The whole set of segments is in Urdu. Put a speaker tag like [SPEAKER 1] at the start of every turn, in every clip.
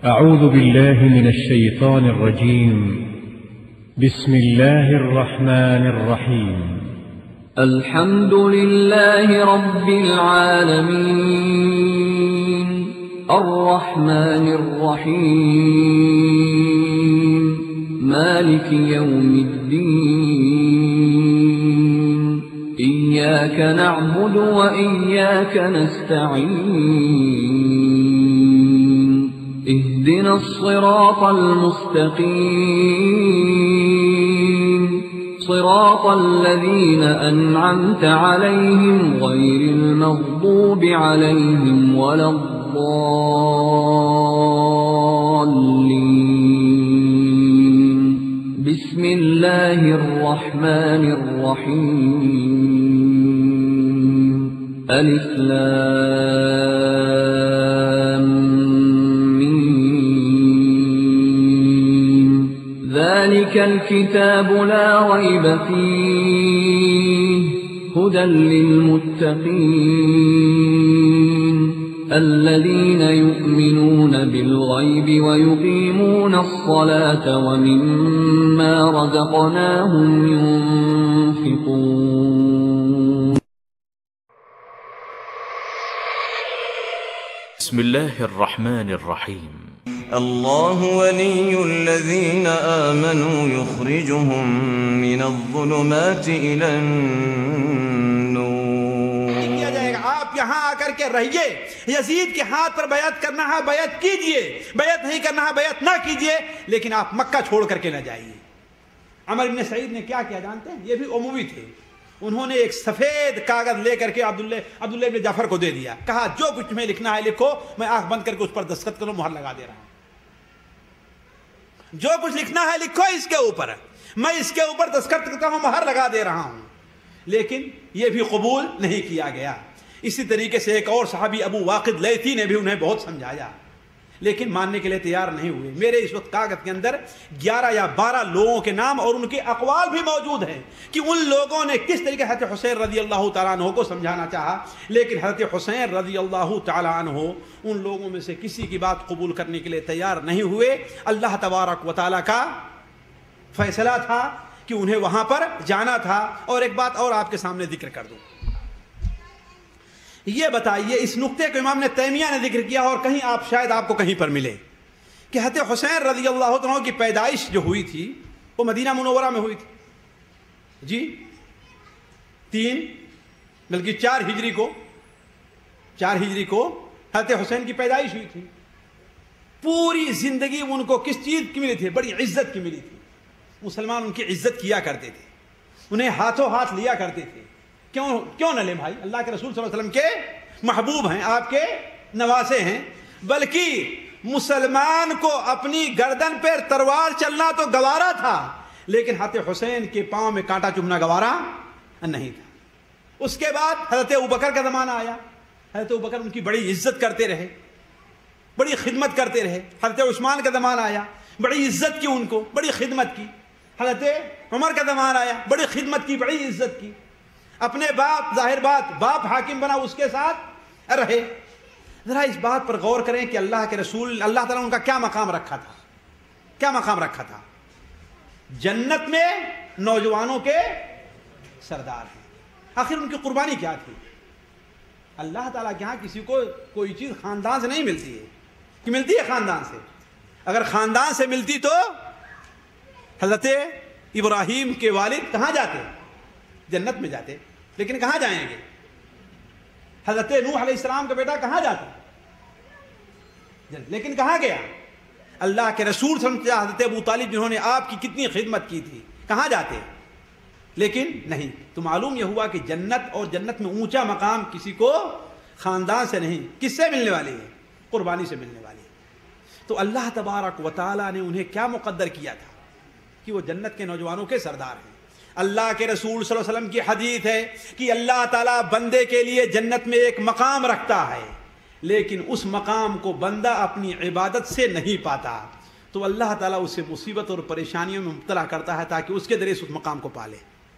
[SPEAKER 1] أعوذ بالله من الشيطان الرجيم. بسم الله الرحمن الرحيم.
[SPEAKER 2] الحمد لله رب العالمين الرحمن الرحيم مالك يوم الدين إياك نعبد وإياك نستعين اهدنا الصراط المستقيم صراط الذين أنعمت عليهم غير المغضوب عليهم ولا الضالين بسم الله الرحمن الرحيم ألف لام ميم ذلك الكتاب لا ريب فيه هدى للمتقين الذين يؤمنون بالغيب ويقيمون الصلاة ومما رزقناهم ينفقون.
[SPEAKER 3] بسم الله الرحمن الرحيم.
[SPEAKER 4] الله ولي الذين آمنوا يخرجهم من الظلمات إلى النور.
[SPEAKER 5] کیا جائے گا آپ یہاں آ کر کے رہیے، یزید کے ہاتھ پر بیعت کرنا ہے بیعت کیجئے، بیعت نہیں کرنا ہے بیعت نہ کیجئے، لیکن آپ مکہ چھوڑ کر کے نہ جائیے. عمر بن سعید نے کیا کیا جانتے ہیں؟ یہ بھی اموی تھے. انہوں نے ایک سفید کاغذ لے کر کے عبداللہ بن جعفر کو دے دیا، کہا جو کچھ تمہیں لکھنا ہے لکھو، میں آنکھ بند کر کے اس پر دستخط کرو، مہر لگا دے رہا ہوں. جو کچھ لکھنا ہے لکھو اس کے اوپر، میں اس کے اوپر دستخط کرتا ہوں، مہر لگا دے رہا ہوں. لیکن یہ بھی قبول نہیں کیا گیا. اسی طریقے سے ایک اور صحابی ابو واقد لیثی نے بھی انہیں بہت سمجھایا، لیکن ماننے کے لیے تیار نہیں ہوئے. میرے اس وقت کاغذ کے اندر 11 یا 12 لوگوں کے نام اور ان کے اقوال بھی موجود ہیں کہ ان لوگوں نے کس طریقے حضرت حسین رضی اللہ تعالیٰ عنہ کو سمجھانا چاہا، لیکن حضرت حسین رضی اللہ تعالیٰ عنہ ان لوگوں میں سے کسی کی بات قبول کرنے کے لیے تیار نہیں ہوئے. اللہ تبارک و تعالیٰ کا فیصلہ تھا کہ انہیں وہاں پر جانا تھا. اور ایک بات اور آپ کے سامنے ذکر کر دوں، یہ بتائیے، اس نقطے کو امام نے تیمیہ نے ذکر کیا اور کہیں آپ شاید آپ کو کہیں پر ملے کہ حضرت حسین رضی اللہ عنہ کی پیدائش جو ہوئی تھی وہ مدینہ منورہ میں ہوئی تھی. جی 3 بلکہ 4 ہجری کو حضرت حسین کی پیدائش ہوئی تھی. پوری زندگی ان کو کس چیز کی ملی تھی؟ بڑی عزت کی ملی تھی. مسلمان ان کی عزت کیا کرتے تھے، انہیں ہاتھوں ہاتھ لیا کرتے تھے. کیوں نہ لیں بھائی؟ اللہ کے رسول صلی اللہ علیہ وسلم کے محبوب ہیں، آپ کے نواسے ہیں. بلکہ مسلمان کو اپنی گردن پر تلوار چلنا تو گوارا تھا، لیکن حضرت حسین کے پاؤں میں کانٹا چبھنا گوارا نہیں تھا. اس کے بعد حضرت ابوبکر کا زمانہ آیا. حضرت ابوبکر ان کی بڑی عزت کرتے رہے، بڑی خدمت کرتے رہے. حضرت عثمان کا زمانہ آیا، بڑی عزت کی ان کو، بڑی خدمت کی. حضرت عمر کا زمانہ آیا، بڑی خدمت کی، بڑی عزت کی. اپنے باپ، ظاہر بات باپ حاکم بنا، اس کے ساتھ رہے. ذرا اس بات پر غور کریں کہ اللہ کے رسول اللہ تعالیٰ ان کا کیا مقام رکھا تھا، کیا مقام رکھا تھا؟ جنت میں نوجوانوں کے سردار ہیں. آخر ان کی قربانی کیا تھی؟ اللہ تعالیٰ کے ہاں کسی کو کوئی چیز خاندان سے نہیں ملتی ہے کہ ملتی ہے خاندان سے. اگر خاندان سے ملتی تو حضرت ابراہیم کے والد کہاں جاتے؟ جنت میں جاتے. لیکن کہاں جائیں گے؟ حضرت نوح علیہ السلام کا بیٹا کہاں جاتا؟ لیکن کہاں گیا؟ اللہ کے رسول صلی اللہ علیہ وسلم، حضرت ابو طالب جنہوں نے آپ کی کتنی خدمت کی تھی، کہاں جاتے؟ لیکن نہیں. تو معلوم یہ ہوا کہ جنت اور جنت میں اونچا مقام کسی کو خاندان سے نہیں، کس سے ملنے والی ہے؟ قربانی سے ملنے والی ہے. تو اللہ تبارک و تعالیٰ نے انہیں کیا مقدر کیا تھا کہ وہ جنت کے نوجوانوں کے سردار ہیں. اللہ کے رسول صلی اللہ علیہ وسلم کی حدیث ہے کہ اللہ تعالیٰ بندے کے لیے جنت میں ایک مقام رکھتا ہے، لیکن اس مقام کو بندہ اپنی عبادت سے نہیں پاتا. تو اللہ تعالیٰ اسے مصیبت اور پریشانیوں میں مبتلا کرتا ہے تاکہ اس کے ذریعے اس مقام کو پالے.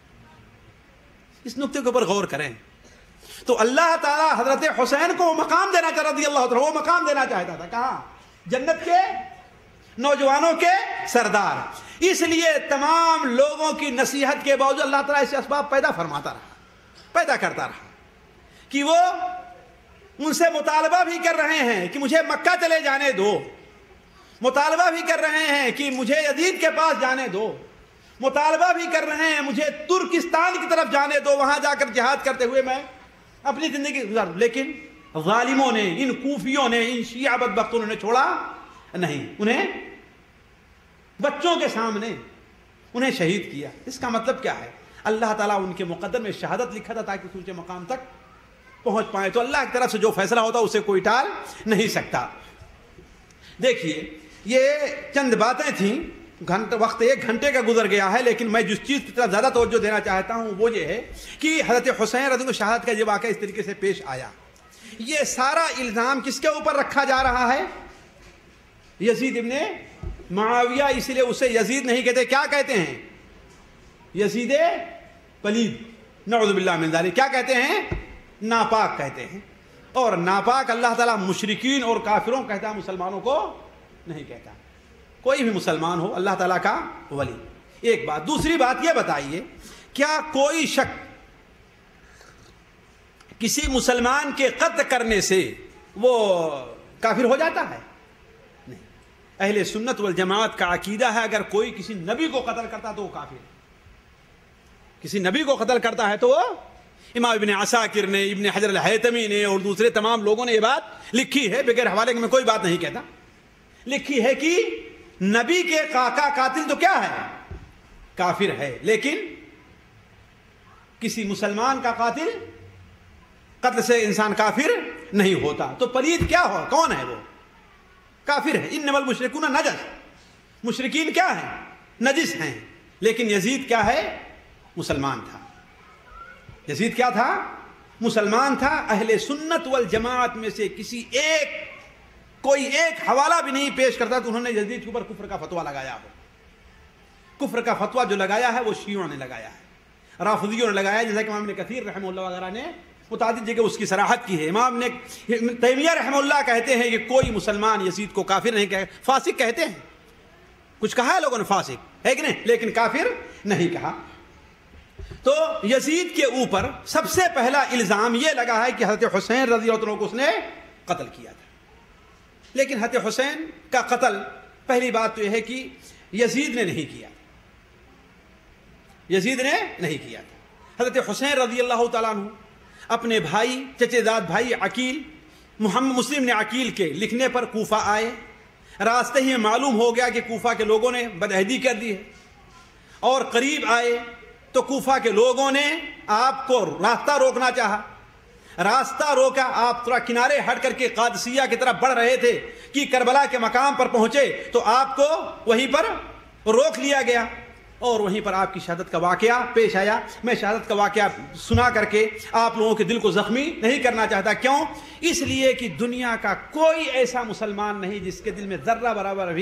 [SPEAKER 5] اس نقطے کے اوپر غور کریں. تو اللہ تعالیٰ حضرت حسین کو وہ مقام دینا چاہتا، رضی اللہ عنہ وہ مقام دینا چاہتا تھا. کہاں؟ جنت کے نوجوانوں کے سردار. اس لیے تمام لوگوں کی نصیحت کے باوجود اللہ تعالیٰ ایسے اسباب پیدا کرتا رہا کہ وہ ان سے مطالبہ بھی کر رہے ہیں کہ مجھے مکہ چلے جانے دو، مطالبہ بھی کر رہے ہیں کہ مجھے یزید کے پاس جانے دو، مطالبہ بھی کر رہے ہیں مجھے ترکستان کی طرف جانے دو، وہاں جا کر جہاد کرتے ہوئے میں اپنی زندگی گزار دوں. لیکن ظالموں نے، ان کوفیوں نے، ان شیعہ بدبختوں نے چھوڑا نہیں، انہیں بچوں کے سامنے انہیں شہید کیا. اس کا مطلب کیا ہے؟ اللہ تعالیٰ ان کے مقدر میں شہادت لکھا تھا تاکہ اونچے مقام تک پہنچ پائے. تو اللہ کی طرف سے جو فیصلہ ہوتا اسے کوئی ٹال نہیں سکتا. دیکھیے یہ چند باتیں تھیں، وقت 1 گھنٹے کا گزر گیا ہے، لیکن میں جس چیز کی طرف زیادہ توجہ دینا چاہتا ہوں وہ یہ ہے کہ حضرت حسین رضی اللہ عنہ شہادت کا یہ واقعہ اس طریقے سے پیش آیا. یہ سارا الزام کس کے اوپر رکھا جا رہا ہے؟ یزید ابن معاویہ. اس لیے اسے یزید نہیں کہتے، کیا کہتے ہیں؟ یزید پلید، نعوذ باللہ من ذالک. کیا کہتے ہیں؟ ناپاک کہتے ہیں. اور ناپاک اللہ تعالیٰ مشرکین اور کافروں کہتا ہے، مسلمانوں کو نہیں کہتا. کوئی بھی مسلمان ہو اللہ تعالیٰ کا ولی. ایک بات. دوسری بات یہ بتائیے، کیا کوئی شک کسی مسلمان کے قتل کرنے سے وہ کافر ہو جاتا ہے؟ نہیں. اہل سنت والجماعت کا عقیدہ ہے اگر کوئی کسی نبی کو قتل کرتا تو وہ کافر ہے. کسی نبی کو قتل کرتا ہے تو وہ، امام ابن عساکر نے، ابن حجر الہیتمی نے اور دوسرے تمام لوگوں نے یہ بات لکھی ہے، بغیر حوالے کے میں کوئی بات نہیں کہتا، لکھی ہے کہ نبی کے کا قاتل تو کیا ہے؟ کافر ہے. لیکن کسی مسلمان کا قتل سے انسان کافر نہیں ہوتا. تو پلید کیا ہو؟ کون ہے وہ؟ کافر ہے. انما المشرکون نجس. مشرکین کیا ہیں؟ نجس ہیں. لیکن یزید کیا ہے؟ مسلمان تھا. یزید کیا تھا؟ مسلمان تھا. اہل سنت والجماعت میں سے کوئی ایک حوالہ بھی نہیں پیش کرتا تو انہوں نے یزید کے اوپر کفر کا فتویٰ لگایا ہو. کفر کا فتویٰ جو لگایا ہے وہ شیعوں نے لگایا ہے، رافضیوں نے لگایا ہے، جیسا کہ امام ابن کثیر رحمہ اللہ وغیرہ نے متعدد جگہ اس کی صراحت کی ہے. امام نے تیمیہ رحمہ اللہ کہتے ہیں کہ کوئی مسلمان یزید کو کافر نہیں کہے، فاسق کہتے ہیں. کچھ کہا ہے لوگوں نے فاسق ہے کہ نہیں، لیکن کافر نہیں کہا. تو یزید کے اوپر سب سے پہلا الزام یہ لگا ہے کہ حضرت حسین رضی اللہ عنہ کو اس نے قتل کیا تھا. لیکن حضرت حسین کا قتل پہلی بات تو یہ ہے کہ یزید نے نہیں کیا، یزید نے نہیں کیا تھا. حضرت حسین رضی اللہ تعالیٰ عنہ اپنے بھائی، چچے زاد بھائی عقیل، محمد مسلم نے عقیل کے لکھنے پر کوفہ آئے. راستے ہی معلوم ہو گیا کہ کوفہ کے لوگوں نے بدعہدی کر دی ہے، اور قریب آئے تو کوفہ کے لوگوں نے آپ کو راستہ روکنا چاہا. راستہ روکا، آپ تھوڑا کنارے ہٹ کر کے قادسیہ کی طرف بڑھ رہے تھے کہ کربلا کے مقام پر پہنچے تو آپ کو وہیں پر روک لیا گیا اور وہیں پر آپ کی شہادت کا واقعہ پیش آیا. میں شہادت کا واقعہ سنا کر کے آپ لوگوں کے دل کو زخمی نہیں کرنا چاہتا. کیوں؟ اس لیے کہ دنیا کا کوئی ایسا مسلمان نہیں جس کے دل میں ذرہ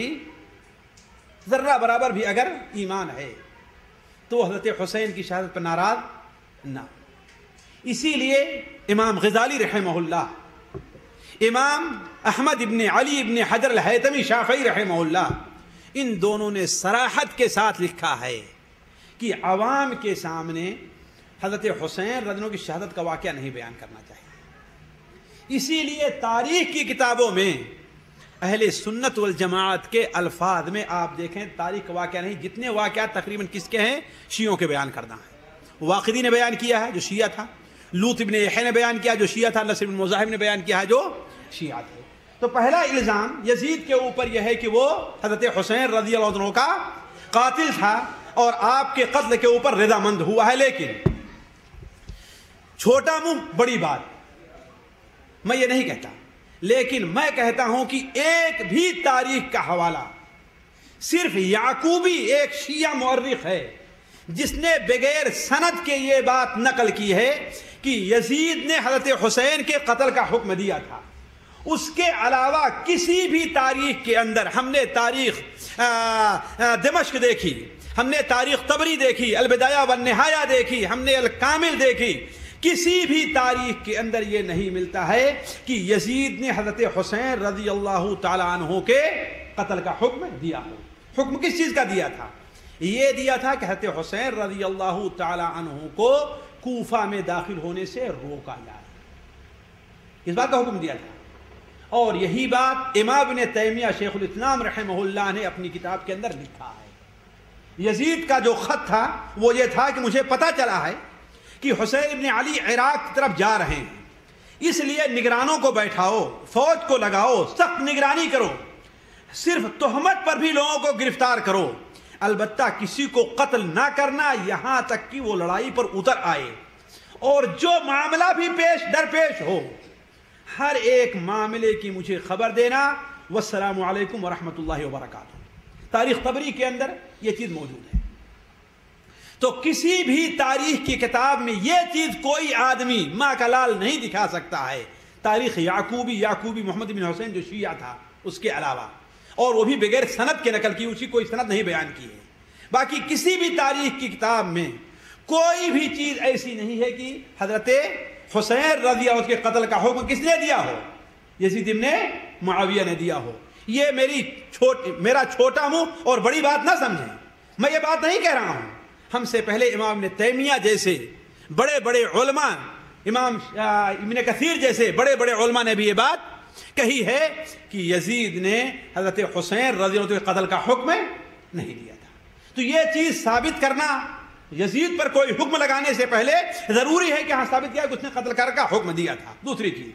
[SPEAKER 5] برابر بھی اگر ایمان ہے تو حضرت حسین کی شہادت پر ناراض نہ. اسی لیے امام غزالی رحمہ اللہ، امام احمد ابن علی ابن حجر الہیتمی شافعی رحمہ اللہ، ان دونوں نے صراحت کے ساتھ لکھا ہے کہ عوام کے سامنے حضرت حسین رضی اللہ عنہ کی شہادت کا واقعہ نہیں بیان کرنا چاہیے. اسی لیے تاریخ کی کتابوں میں اہل سنت والجماعت کے الفاظ میں آپ دیکھیں تاریخ کا واقعہ نہیں، جتنے واقعات تقریباً کس کے ہیں؟ شیعوں کے بیان کرنا ہے. واقدی نے بیان کیا ہے جو شیعہ تھا، لوط ابن یحییٰ نے بیان کیا جو شیعہ تھا، نصر بن مذاہب نے بیان کیا ہے جو شیعہ تھے. تو پہلا الزام یزید کے اوپر یہ ہے کہ وہ حضرت حسین رضی اللہ عنہ کا قاتل تھا اور آپ کے قتل کے اوپر رضامند ہوا ہے. لیکن چھوٹا منہ بڑی بات میں یہ نہیں کہتا، لیکن میں کہتا ہوں کہ ایک بھی تاریخ کا حوالہ، صرف یعقوبی ایک شیعہ مورخ ہے جس نے بغیر سند کے یہ بات نقل کی ہے کہ یزید نے حضرت حسین کے قتل کا حکم دیا تھا. اس کے علاوہ کسی بھی تاریخ کے اندر، ہم نے تاریخ دمشق دیکھی، ہم نے تاریخ طبری دیکھی، البدایہ والنہایہ دیکھی، ہم نے الکامل دیکھی، کسی بھی تاریخ کے اندر یہ نہیں ملتا ہے کہ یزید نے حضرت حسین رضی اللہ تعالی عنہ کے قتل کا حکم دیا ہو۔ حکم کس چیز کا دیا تھا؟ یہ دیا تھا کہ حضرت حسین رضی اللہ تعالی عنہ کو کوفہ میں داخل ہونے سے روکا جائے، اس بات کا حکم دیا تھا۔ اور یہی بات امام ابن تیمیہ شیخ الاسلام رحمہ اللہ نے اپنی کتاب کے اندر لکھا ہے۔ یزید کا جو خط تھا وہ یہ تھا کہ مجھے پتا چلا ہے کہ حسین ابن علی عراق کی طرف جا رہے ہیں، اس لیے نگرانوں کو بیٹھاؤ، فوج کو لگاؤ، سخت نگرانی کرو، صرف تہمت پر بھی لوگوں کو گرفتار کرو، البتہ کسی کو قتل نہ کرنا یہاں تک کہ وہ لڑائی پر اتر آئے، اور جو معاملہ بھی درپیش ہو ہر ایک معاملے کی مجھے خبر دینا۔ والسلام علیکم ورحمۃ اللہ وبرکاتہ۔ تاریخ طبری کے اندر یہ چیز موجود ہے۔ تو کسی بھی تاریخ کی کتاب میں یہ چیز کوئی آدمی ماں کا لال نہیں دکھا سکتا ہے، تاریخ یعقوبی محمد بن حسین جو شیعہ تھا اس کے علاوہ، اور وہ بھی بغیر سند کے نقل کی، اسی کوئی سند نہیں بیان کی ہے۔ باقی کسی بھی تاریخ کی کتاب میں کوئی بھی چیز ایسی نہیں ہے کہ حضرت حسین رضی اللہ عنہ کے قتل کا حکم کس نے دیا ہو؟ یزید ابن معاویہ نے دیا ہو۔ یہ میرا چھوٹا منہ اور بڑی بات نہ سمجھیں، میں یہ بات نہیں کہہ رہا ہوں۔ ہم سے پہلے امام ابن تیمیہ جیسے بڑے بڑے علماء، امام ابن کثیر جیسے بڑے بڑے علماء نے بھی یہ بات کہی ہے کہ یزید نے حضرت حسین رضی اللہ عنہ کے قتل کا حکم نہیں دیا تھا۔ تو یہ چیز ثابت کرنا یزید پر کوئی حکم لگانے سے پہلے ضروری ہے کہ ہاں ثابت کیا کہ اس نے قتل کرنے کا حکم دیا تھا۔ دوسری چیز،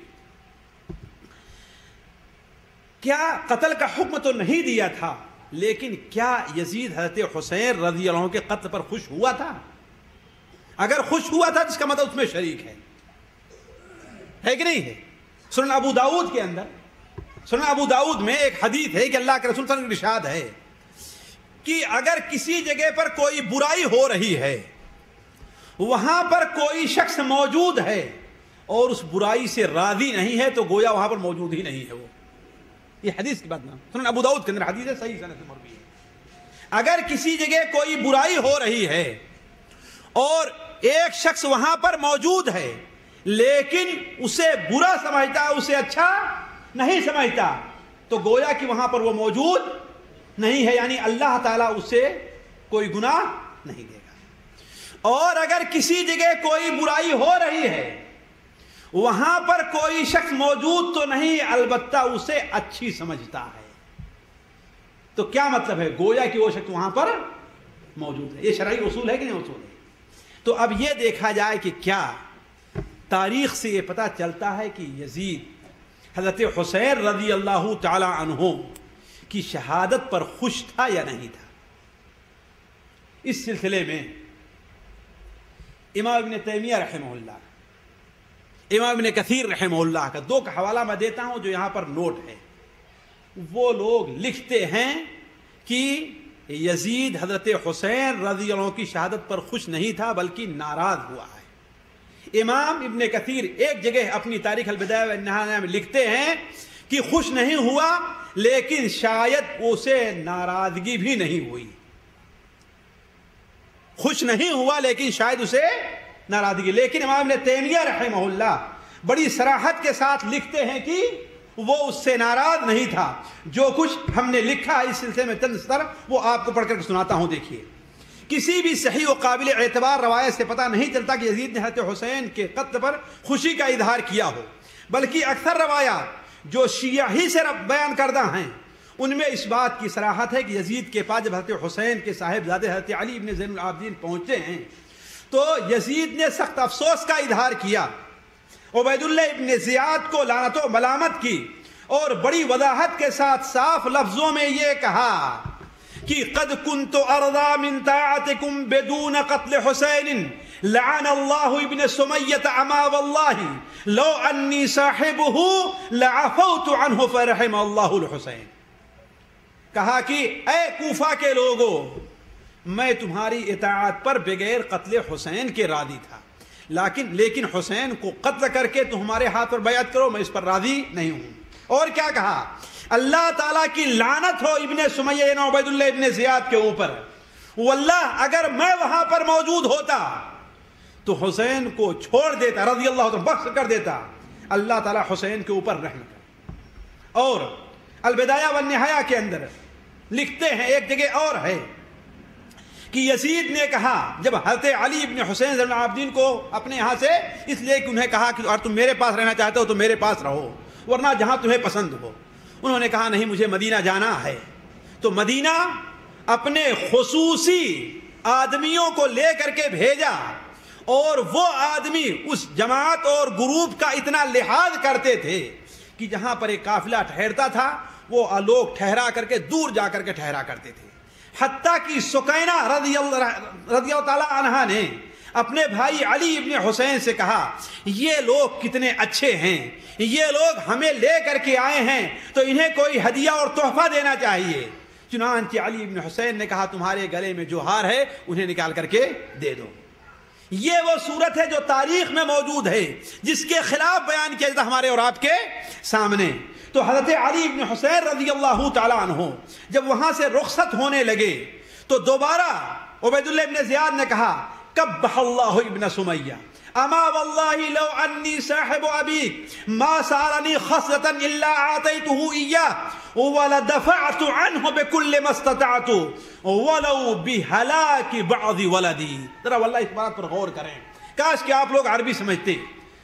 [SPEAKER 5] کیا قتل کا حکم تو نہیں دیا تھا، لیکن کیا یزید حضرت حسین رضی اللہ عنہ کے قتل پر خوش ہوا تھا؟ اگر خوش ہوا تھا جس کا مطلب اس میں شریک ہے کہ نہیں ہے؟ سنن ابو داؤد کے اندر، سنن ابو داؤد میں ایک حدیث ہے کہ اللہ کے رسول صلی اللہ علیہ وسلم کا ارشاد ہے کہ اگر کسی جگہ پر کوئی برائی ہو رہی ہے، وہاں پر کوئی شخص موجود ہے اور اس برائی سے راضی نہیں ہے، تو گویا وہاں پر موجود ہی نہیں ہے وہ۔ یہ حدیث کی بات نہ، سنن ابو داؤد کے اندر حدیث ہے، صحیح سند سے مروی ہے۔ اگر کسی جگہ کوئی برائی ہو رہی ہے اور ایک شخص وہاں پر موجود ہے لیکن اسے برا سمجھتا ہے، اسے اچھا نہیں سمجھتا، تو گویا کہ وہاں پر وہ موجود نہیں ہے، یعنی اللہ تعالیٰ اسے کوئی گناہ نہیں دے گا۔ اور اگر کسی جگہ کوئی برائی ہو رہی ہے، وہاں پر کوئی شخص موجود تو نہیں، البتہ اسے اچھی سمجھتا ہے، تو کیا مطلب ہے؟ گویا کہ وہ شخص وہاں پر موجود ہے۔ یہ شرعی اصول ہے کہ نہیں اصول ہے؟ تو اب یہ دیکھا جائے کہ کیا تاریخ سے یہ پتہ چلتا ہے کہ یزید حضرت حسین رضی اللہ تعالی عنہ کی شہادت پر خوش تھا یا نہیں تھا؟ اس سلسلے میں امام ابن تیمیہ رحمہ اللہ، امام ابن کثیر رحمہ اللہ کا دو کا حوالہ میں دیتا ہوں جو یہاں پر نوٹ ہے۔ وہ لوگ لکھتے ہیں کہ یزید حضرت حسین رضی اللہ عنہ کی شہادت پر خوش نہیں تھا بلکہ ناراض ہوا ہے۔ امام ابن کثیر ایک جگہ اپنی تاریخ البدایہ والنہایہ میں لکھتے ہیں کہ خوش نہیں ہوا، لیکن شاید اسے ناراضگی بھی نہیں ہوئی۔ خوش نہیں ہوا لیکن شاید اسے ناراضگی، لیکن امام ابن تیمیہ رحمہ اللہ بڑی صراحت کے ساتھ لکھتے ہیں کہ وہ اس سے ناراض نہیں تھا۔ جو کچھ ہم نے لکھا اس سلسلے میں چند سطر وہ آپ کو پڑھ کر سناتا ہوں۔ دیکھیے، کسی بھی صحیح و قابل اعتبار روایت سے پتہ نہیں چلتا کہ یزید نے حضرت حسین کے قتل پر خوشی کا اظہار کیا ہو، بلکہ اکثر روایات جو شیعہ ہی سے بیان کردہ ہیں ان میں اس بات کی صراحت ہے کہ یزید کے پاس جب حضرت حسین کے صاحبزادے حضرت علی ابن زین العابدین پہنچے ہیں تو یزید نے سخت افسوس کا اظہار کیا، عبید اللہ ابن زیاد کو لعنت و ملامت کی، اور بڑی وضاحت کے ساتھ صاف لفظوں میں یہ کہا کہ قد كنت ارضى من طاعتكم بدون قتل حسين لعن الله ابن سمية عما والله لو اني صاحبه لعفوت عنه فرحم الله الحسين۔ کہا کہ اے کوفہ کے لوگوں، میں تمہاری اطاعت پر بغیر قتل حسین کے راضی تھا، لیکن حسین کو قتل کر کے تمہارے ہاتھ پر بیعت کرو، میں اس پر راضی نہیں ہوں۔ اور کیا کہا؟ اللہ تعالیٰ کی لعنت ہو ابن سمیہ یعنی عبید اللہ ابن زیاد کے اوپر، واللہ اگر میں وہاں پر موجود ہوتا تو حسین کو چھوڑ دیتا، رضی اللہ عنہ بخش کر دیتا، اللہ تعالیٰ حسین کے اوپر رحم کر۔ اور البدایہ والنہایہ کے اندر لکھتے ہیں، ایک جگہ اور ہے کہ یزید نے کہا جب حضرت علی ابن حسین زین العابدین کو اپنے یہاں سے، اس لیے کہ انہیں کہا کہ اور تم میرے پاس رہنا چاہتے ہو تو میرے پاس رہو، ورنہ جہاں تمہیں پسند ہو۔ انہوں نے کہا نہیں، مجھے مدینہ جانا ہے۔ تو مدینہ اپنے خصوصی آدمیوں کو لے کر کے بھیجا، اور وہ آدمی اس جماعت اور گروپ کا اتنا لحاظ کرتے تھے کہ جہاں پر ایک قافلہ ٹھہرتا تھا وہ لوگ ٹھہرا کر کے دور جا کر کے ٹھہرا کرتے تھے۔ حتیٰ کہ سکینہ رضی اللہ تعالیٰ عنہا نے اپنے بھائی علی ابن حسین سے کہا یہ لوگ کتنے اچھے ہیں، یہ لوگ ہمیں لے کر کے آئے ہیں تو انہیں کوئی ہدیہ اور تحفہ دینا چاہیے۔ چنانچہ علی ابن حسین نے کہا تمہارے گلے میں جو ہار ہے انہیں نکال کر کے دے دو۔ یہ وہ صورت ہے جو تاریخ میں موجود ہے، جس کے خلاف بیان کیا جاتا ہمارے اور آپ کے سامنے۔ تو حضرت علی ابن حسین رضی اللہ تعالیٰ عنہ جب وہاں سے رخصت ہونے لگے تو دوبارہ عبید اللہ ابن زیاد نے کہا قبح اللہ ابن سمیہ اما واللہ لو انی صاحب ابیک ما سالنی خصلتا الا اعطیتہ ایاہ ولدفعت عنہ بکل ما استطعت ولو بہلاک بعض ولدی۔ ذرا واللہ اس بات پر غور کریں، کاش کہ آپ لوگ عربی سمجھتے۔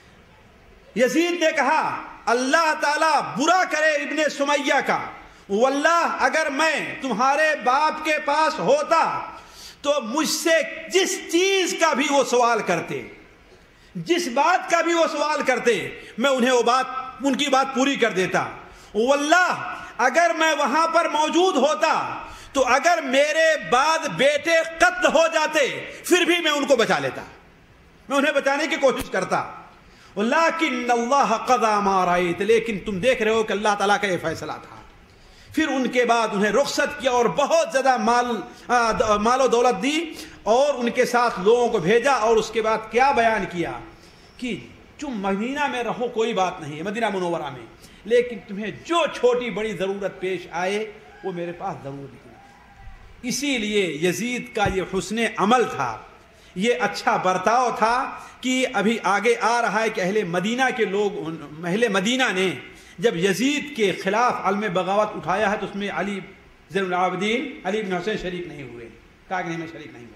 [SPEAKER 5] یزید نے کہا اللہ تعالیٰ برا کرے ابن سمیہ کا، واللہ اگر میں تمہارے باپ کے پاس ہوتا تو مجھ سے جس چیز کا بھی وہ سوال کرتے، جس بات کا بھی وہ سوال کرتے، میں انہیں ان کی بات پوری کر دیتا۔ واللہ اگر میں وہاں پر موجود ہوتا تو اگر میرے بعد بیٹے قتل ہو جاتے پھر بھی میں ان کو بچا لیتا، میں انہیں بچانے کی کوشش کرتا۔ لیکن اللہ قضا ما رأیت، لیکن تم دیکھ رہے ہو کہ اللہ تعالیٰ کا یہ فیصلہ تھا۔ پھر ان کے بعد انہیں رخصت کیا اور بہت زیادہ مال و دولت دی اور ان کے ساتھ لوگوں کو بھیجا، اور اس کے بعد کیا بیان کیا کہ تم مدینہ میں رہو کوئی بات نہیں ہے، مدینہ منورہ میں، لیکن تمہیں جو چھوٹی بڑی ضرورت پیش آئے وہ میرے پاس ضرور لکھنا۔ اسی لیے یزید کا یہ حسن عمل تھا، یہ اچھا برتاؤ تھا کہ ابھی آگے آ رہا ہے کہ اہل مدینہ کے لوگ، اہل مدینہ نے جب یزید کے خلاف علم بغاوت اٹھایا ہے تو اس میں علی زین العابدین علی بن حسین شریک نہیں ہوئے، کہا کہ نہیں میں شریک نہیں ہوتا۔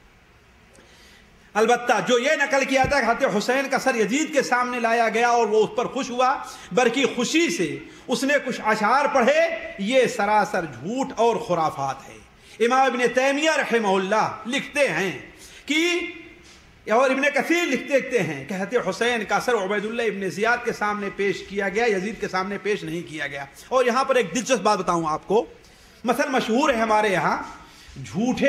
[SPEAKER 5] البتہ جو یہ نقل کیا تھا کہ حضرت حسین کا سر یزید کے سامنے لایا گیا اور وہ اس پر خوش ہوا، بلکہ خوشی سے اس نے کچھ اشعار پڑھے، یہ سراسر جھوٹ اور خرافات ہے۔ امام ابن تیمیہ رحمہ اللہ لکھتے ہیں کہ، اور ابن کثیر لکھتے ہیں کہ حضرت حسین کا سر عبید اللہ ابن زیاد کے سامنے پیش کیا گیا، یزید کے سامنے پیش نہیں کیا گیا۔ اور یہاں پر ایک دلچسپ بات بتاؤں آپ کو، مثلا مشہور ہے ہمارے یہاں جھوٹے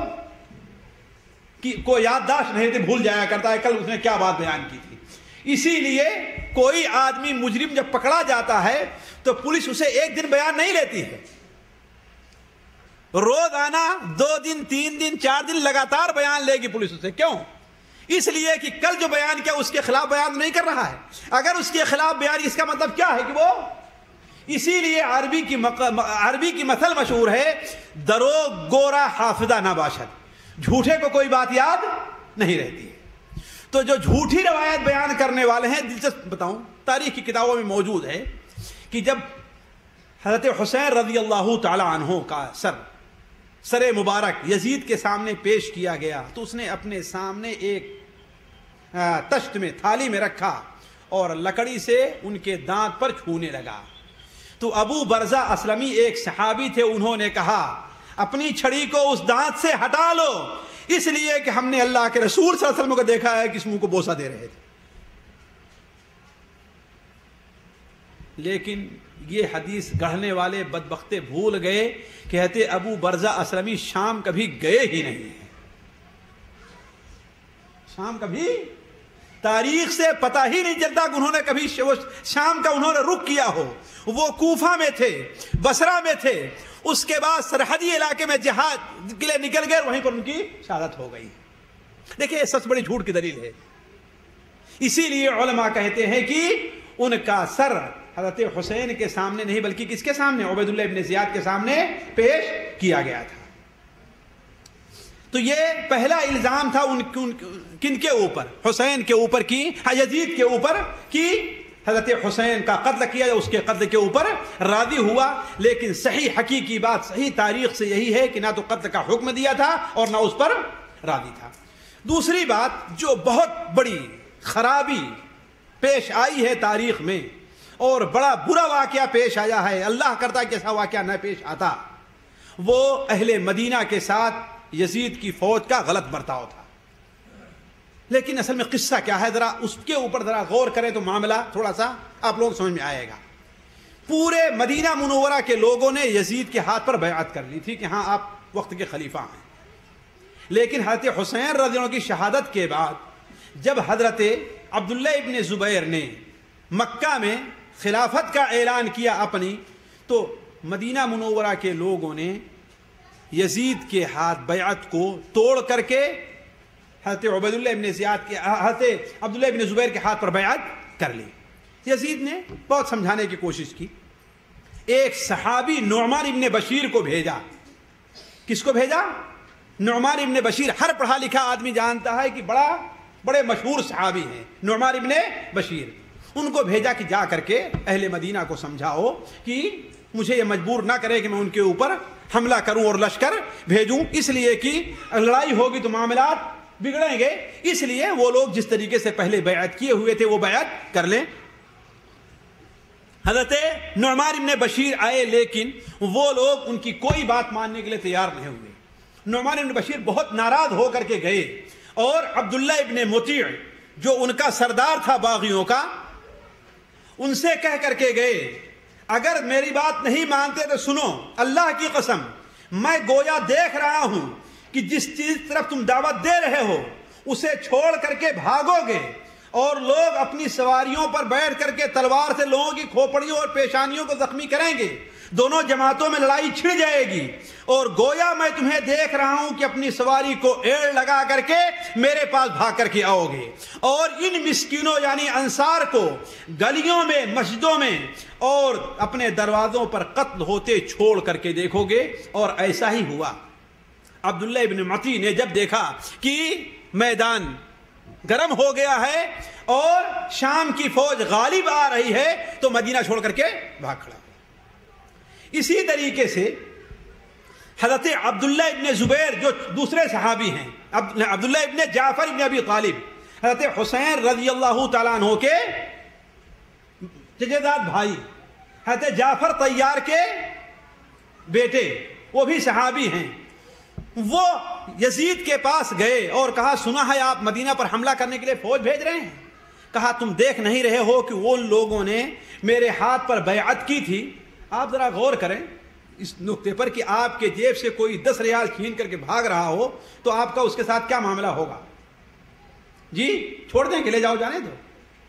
[SPEAKER 5] کو یادداشت نہیں تھی، بھول جایا کرتا ہے کل اس نے کیا بات بیان کی تھی۔ اسی لیے کوئی آدمی مجرم جب پکڑا جاتا ہے تو پولیس اسے ایک دن بیان نہیں لیتی ہے، روزانہ 2 دن 3 دن 4 دن لگاتار بیان لے گی پولیس اسے۔ کیوں؟ اس لیے کہ کل جو بیان کیا اس کے خلاف بیان نہیں کر رہا ہے، اگر اس کے خلاف بیان، اس کا مطلب کیا ہے کہ وہ، اسی لیے عربی کی مثل مشہور ہے، دروغ گورا حافظہ نہ باشد، جھوٹے کو کوئی بات یاد نہیں رہتی ہے۔ تو جو جھوٹی روایت بیان کرنے والے ہیں، دلچسپ بتاؤں، تاریخ کی کتابوں میں موجود ہے کہ جب حضرت حسین رضی اللہ تعالی عنہ کا سر مبارک یزید کے سامنے پیش کیا گیا تو اس نے اپنے سامنے ایک تشت میں، تھالی میں رکھا اور لکڑی سے ان کے دانت پر چھونے لگا۔ تو ابو برزہ اسلمی ایک صحابی تھے، انہوں نے کہا اپنی چھڑی کو اس دانت سے ہٹا لو، اس لیے کہ ہم نے اللہ کے رسول صلی اللہ علیہ وسلم کو دیکھا ہے کہ اس منہ کو بوسہ دے رہے تھے۔ لیکن یہ حدیث گڑھنے والے بدبختے بھول گئے کہ کہتے ابو برزہ اسلمی شام کبھی گئے ہی نہیں ہیں، شام کبھی، تاریخ سے پتہ ہی نہیں چلتا کہ انہوں نے کبھی شام کا انہوں نے رخ کیا ہو۔ وہ کوفہ میں تھے، بصرہ میں تھے، اس کے بعد سرحدی علاقے میں جہاد کے لیے نکل گئے، وہیں پر ان کی شہادت ہو گئی۔ دیکھیں سب سے بڑی جھوٹ کی دلیل ہے۔ اسی لیے علماء کہتے ہیں کہ ان کا سر حضرت حسین کے سامنے نہیں بلکہ کس کے سامنے، عبید اللہ ابن زیاد کے سامنے پیش کیا گیا تھا۔ تو یہ پہلا الزام تھا کن کے اوپر؟ حسین کے اوپر کی، یزید کے اوپر کی حضرت حسین کا قتل کیا، اس کے قتل کے اوپر راضی ہوا. لیکن صحیح حقیقی بات صحیح تاریخ سے یہی ہے کہ نہ تو قتل کا حکم دیا تھا اور نہ اس پر راضی تھا. دوسری بات جو بہت بڑی خرابی پیش آئی ہے تاریخ میں اور بڑا برا واقعہ پیش آیا ہے، اللہ کرتا کہ ایسا واقعہ نہ پیش آتا، وہ اہل مدینہ کے ساتھ یزید کی فوج کا غلط برتاؤ تھا. لیکن اصل میں قصہ کیا ہے، ذرا اس کے اوپر ذرا غور کریں تو معاملہ تھوڑا سا آپ لوگ سمجھ میں آئے گا. پورے مدینہ منورہ کے لوگوں نے یزید کے ہاتھ پر بیعت کر لی تھی کہ ہاں آپ وقت کے خلیفہ ہیں. لیکن حضرت حسین رضی اللہ عنہ کی شہادت کے بعد جب حضرت عبداللہ ابن زبیر نے مکہ میں خلافت کا اعلان کیا اپنی، تو مدینہ منورہ کے لوگوں نے یزید کے ہاتھ بیعت کو توڑ کر کے حضرت عبیداللہ ابن زیاد کے حضرت عبداللہ ابن زبیر کے ہاتھ پر بیعت کر لی. یزید نے بہت سمجھانے کی کوشش کی. ایک صحابی نعمان ابن بشیر کو بھیجا. کس کو بھیجا؟ نعمان ابن بشیر. ہر پڑھا لکھا آدمی جانتا ہے کہ بڑے مشہور صحابی ہیں نعمان ابن بشیر. ان کو بھیجا کہ جا کر کے اہل مدینہ کو سمجھاؤ کہ مجھے یہ مجبور نہ کرے کہ میں ان کے اوپر حملہ کروں اور لشکر بھیجوں، اس لیے کہ لڑائی ہوگی تو معاملات بگڑیں گے، اس لیے وہ لوگ جس طریقے سے پہلے بیعت کیے ہوئے تھے وہ بیعت کر لیں. حضرت نعمان ابن بشیر آئے لیکن وہ لوگ ان کی کوئی بات ماننے کے لیے تیار نہیں ہوئے. نعمان ابن بشیر بہت ناراض ہو کر کے گئے اور عبداللہ ابن مطیع جو ان کا سردار تھا باغیوں کا، ان سے کہہ کر کے گئے اگر میری بات نہیں مانتے تو سنو، اللہ کی قسم میں گویا دیکھ رہا ہوں کہ جس چیز طرف تم دعوت دے رہے ہو اسے چھوڑ کر کے بھاگو گے اور لوگ اپنی سواریوں پر بیٹھ کر کے تلوار سے لوگوں کی کھوپڑیوں اور پیشانیوں کو زخمی کریں گے، دونوں جماعتوں میں لڑائی چھڑ جائے گی، اور گویا میں تمہیں دیکھ رہا ہوں کہ اپنی سواری کو ایڑ لگا کر کے میرے پاس بھاگ کر کے آؤ گے اور ان مسکینوں یعنی انصار کو گلیوں میں مسجدوں میں اور اپنے دروازوں پر قتل ہوتے چھوڑ کر کے دیکھو گے. اور ایسا ہی ہوا. عبداللہ ابن مطیع نے جب دیکھا کہ میدان گرم ہو گیا ہے اور شام کی فوج غالب آ رہی ہے تو مدینہ چھوڑ کر کے بھاگ کھڑا. اسی طریقے سے حضرت عبداللہ ابن زبیر جو دوسرے صحابی ہیں، عبداللہ ابن جعفر ابن ابی طالب، حضرت حسین رضی اللہ تعالیٰ عنہ کے ججداد بھائی، حضرت جعفر طیار کے بیٹے، وہ بھی صحابی ہیں. وہ یزید کے پاس گئے اور کہا سنا ہے آپ مدینہ پر حملہ کرنے کے لیے فوج بھیج رہے ہیں. کہا تم دیکھ نہیں رہے ہو کہ وہ لوگوں نے میرے ہاتھ پر بیعت کی تھی. آپ ذرا غور کریں اس نقطے پر کہ آپ کے جیب سے کوئی 10 ریال چھین کر کے بھاگ رہا ہو تو آپ کا اس کے ساتھ کیا معاملہ ہوگا؟ جی چھوڑ دیں کہ لے جاؤ، جانے دو،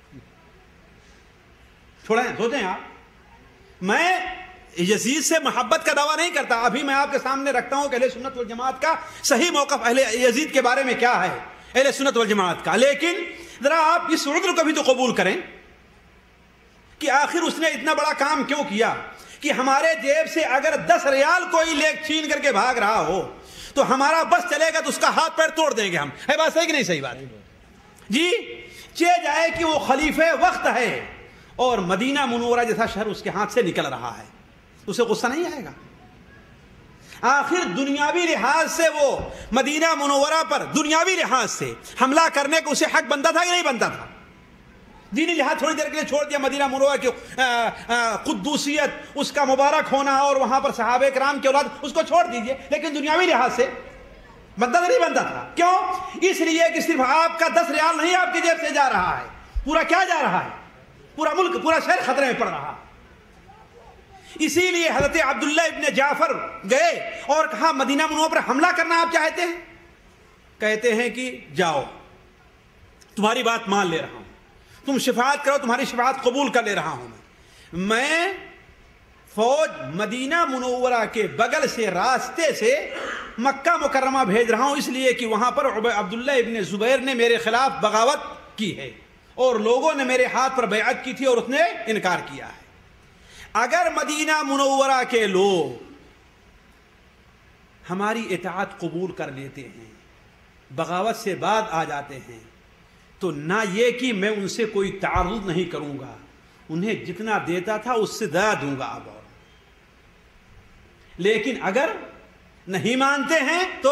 [SPEAKER 5] چھوڑیں، سوچیں آپ. میں یزید سے محبت کا دعویٰ نہیں کرتا، ابھی میں آپ کے سامنے رکھتا ہوں کہ اہل سنت والجماعت کا صحیح موقف اہل یزید کے بارے میں کیا ہے، اہل سنت والجماعت کا. لیکن ذرا آپ اس عذر کو بھی تو قبول کریں کہ آخر اس نے اتنا بڑا کام کیوں کیا کہ ہمارے جیب سے اگر 10 ریال کوئی لے چھین کر کے بھاگ رہا ہو تو ہمارا بس چلے گا تو اس کا ہاتھ پیر توڑ دیں گے ہم. ہے بات صحیح کہ نہیں صحیح بات؟ جی چہ جائے کہ وہ خلیفہ وقت ہے اور مدینہ منورہ جیسا شہر اس کے ہاتھ سے نکل رہا ہے، اسے غصہ نہیں آئے گا؟ آخر دنیاوی لحاظ سے وہ مدینہ منورہ پر دنیاوی لحاظ سے حملہ کرنے کو اسے حق بنتا تھا کہ نہیں بنتا تھا؟ دینی لحاظ تھوڑی دیر کے لیے چھوڑ دیا، مدینہ منورہ کی قدوسیت، اس کا مبارک ہونا اور وہاں پر صحابہ کرام کی اولاد، اس کو چھوڑ دیجئے، لیکن دنیاوی لحاظ سے بنتا نہیں بنتا تھا. کیوں؟ اس لیے کہ صرف آپ کا 10 ریال نہیں آپ کی جیب سے جا رہا ہے، پورا کیا جا رہا ہے؟ پورا ملک، پورا شہر خطرے میں پڑ رہا. اسی لیے حضرت عبداللہ ابن جعفر گئے اور کہا مدینہ منورہ پر حملہ کرنا آپ چاہتے ہیں؟ کہتے ہیں کہ جاؤ، تمہاری بات مان لے رہا ہوں، تم شفاعت کرو، تمہاری شفاعت قبول کر لے رہا ہوں. میں فوج مدینہ منورہ کے بغل سے راستے سے مکہ مکرمہ بھیج رہا ہوں، اس لیے کہ وہاں پر عبداللہ ابن زبیر نے میرے خلاف بغاوت کی ہے اور لوگوں نے میرے ہاتھ پر بیعت کی تھی اور اس نے انکار کیا ہے. اگر مدینہ منورہ کے لوگ ہماری اطاعت قبول کر لیتے ہیں، بغاوت سے بعد آ جاتے ہیں، تو نہ یہ کہ میں ان سے کوئی تعارض نہیں کروں گا، انہیں جتنا دیتا تھا اس سے زیادہ دوں گا اب اور۔ لیکن اگر نہیں مانتے ہیں تو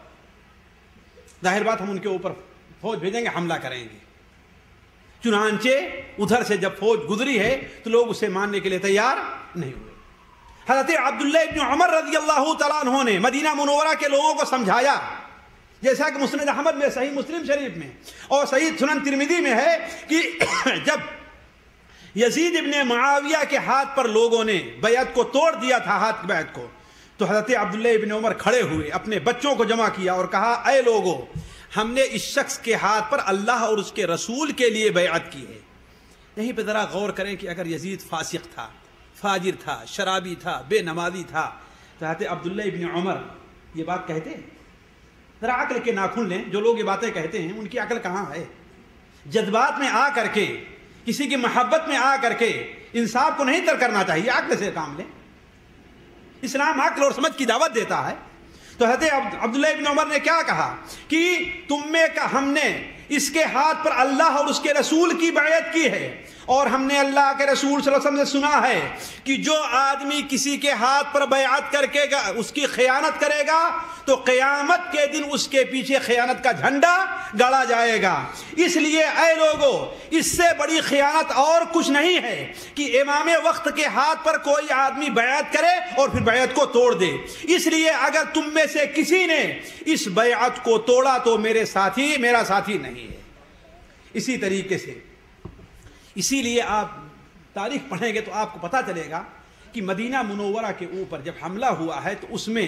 [SPEAKER 5] ظاہر بات ہم ان کے اوپر فوج بھیجیں گے، حملہ کریں گے۔ چنانچہ ادھر سے جب فوج گزری ہے تو لوگ اسے ماننے کے لیے تیار نہیں ہوئے۔ حضرت عبداللہ ابن عمر رضی اللہ تعالیٰ عنہ نے مدینہ منورہ کے لوگوں کو سمجھایا، جیسا کہ مسند احمد میں، صحیح مسلم شریف میں اور صحیح سنن ترمذی میں ہے کہ جب یزید ابن معاویہ کے ہاتھ پر لوگوں نے بیعت کو توڑ دیا تھا، ہاتھ کی بیعت کو، تو حضرت عبداللہ ابن عمر کھڑے ہوئے، اپنے بچوں کو جمع کیا اور کہا اے لوگو، ہم نے اس شخص کے ہاتھ پر اللہ اور اس کے رسول کے لیے بیعت کی ہے۔ یہیں پہ ذرا غور کریں کہ اگر یزید فاسق تھا، فاجر تھا، شرابی تھا، بے نمازی تھا، تو حضرت عبداللہ ابن عمر یہ بات کہتے ہیں؟ ذرا عقل کے ناخن لیں، جو لوگ یہ باتیں کہتے ہیں ان کی عقل کہاں ہے؟ جذبات میں آ کر کے، کسی کی محبت میں آ کر کے انصاف کو نہیں ترک کرنا چاہیے، عقل سے کام لیں۔ اسلام عقل اور سمجھ کی دعوت دیتا ہے۔ تو حضرت عبداللہ ابن عمر نے کیا کہا کہ تم میں کا ہم نے اس کے ہاتھ پر اللہ اور اس کے رسول کی بیعت کی ہے، اور ہم نے اللہ کے رسول صلی اللہ علیہ وسلم سے سنا ہے کہ جو آدمی کسی کے ہاتھ پر بیعت کر کے اس کی خیانت کرے گا تو قیامت کے دن اس کے پیچھے خیانت کا جھنڈا گاڑا جائے گا۔ اس لیے اے لوگو، اس سے بڑی خیانت اور کچھ نہیں ہے کہ امام وقت کے ہاتھ پر کوئی آدمی بیعت کرے اور پھر بیعت کو توڑ دے۔ اس لیے اگر تم میں سے کسی نے اس بیعت کو توڑا تو میرا ساتھی نہیں ہے۔ اسی طریقے سے، اسی لیے آپ تاریخ پڑھیں گے تو آپ کو پتہ چلے گا کہ مدینہ منورہ کے اوپر جب حملہ ہوا ہے تو اس میں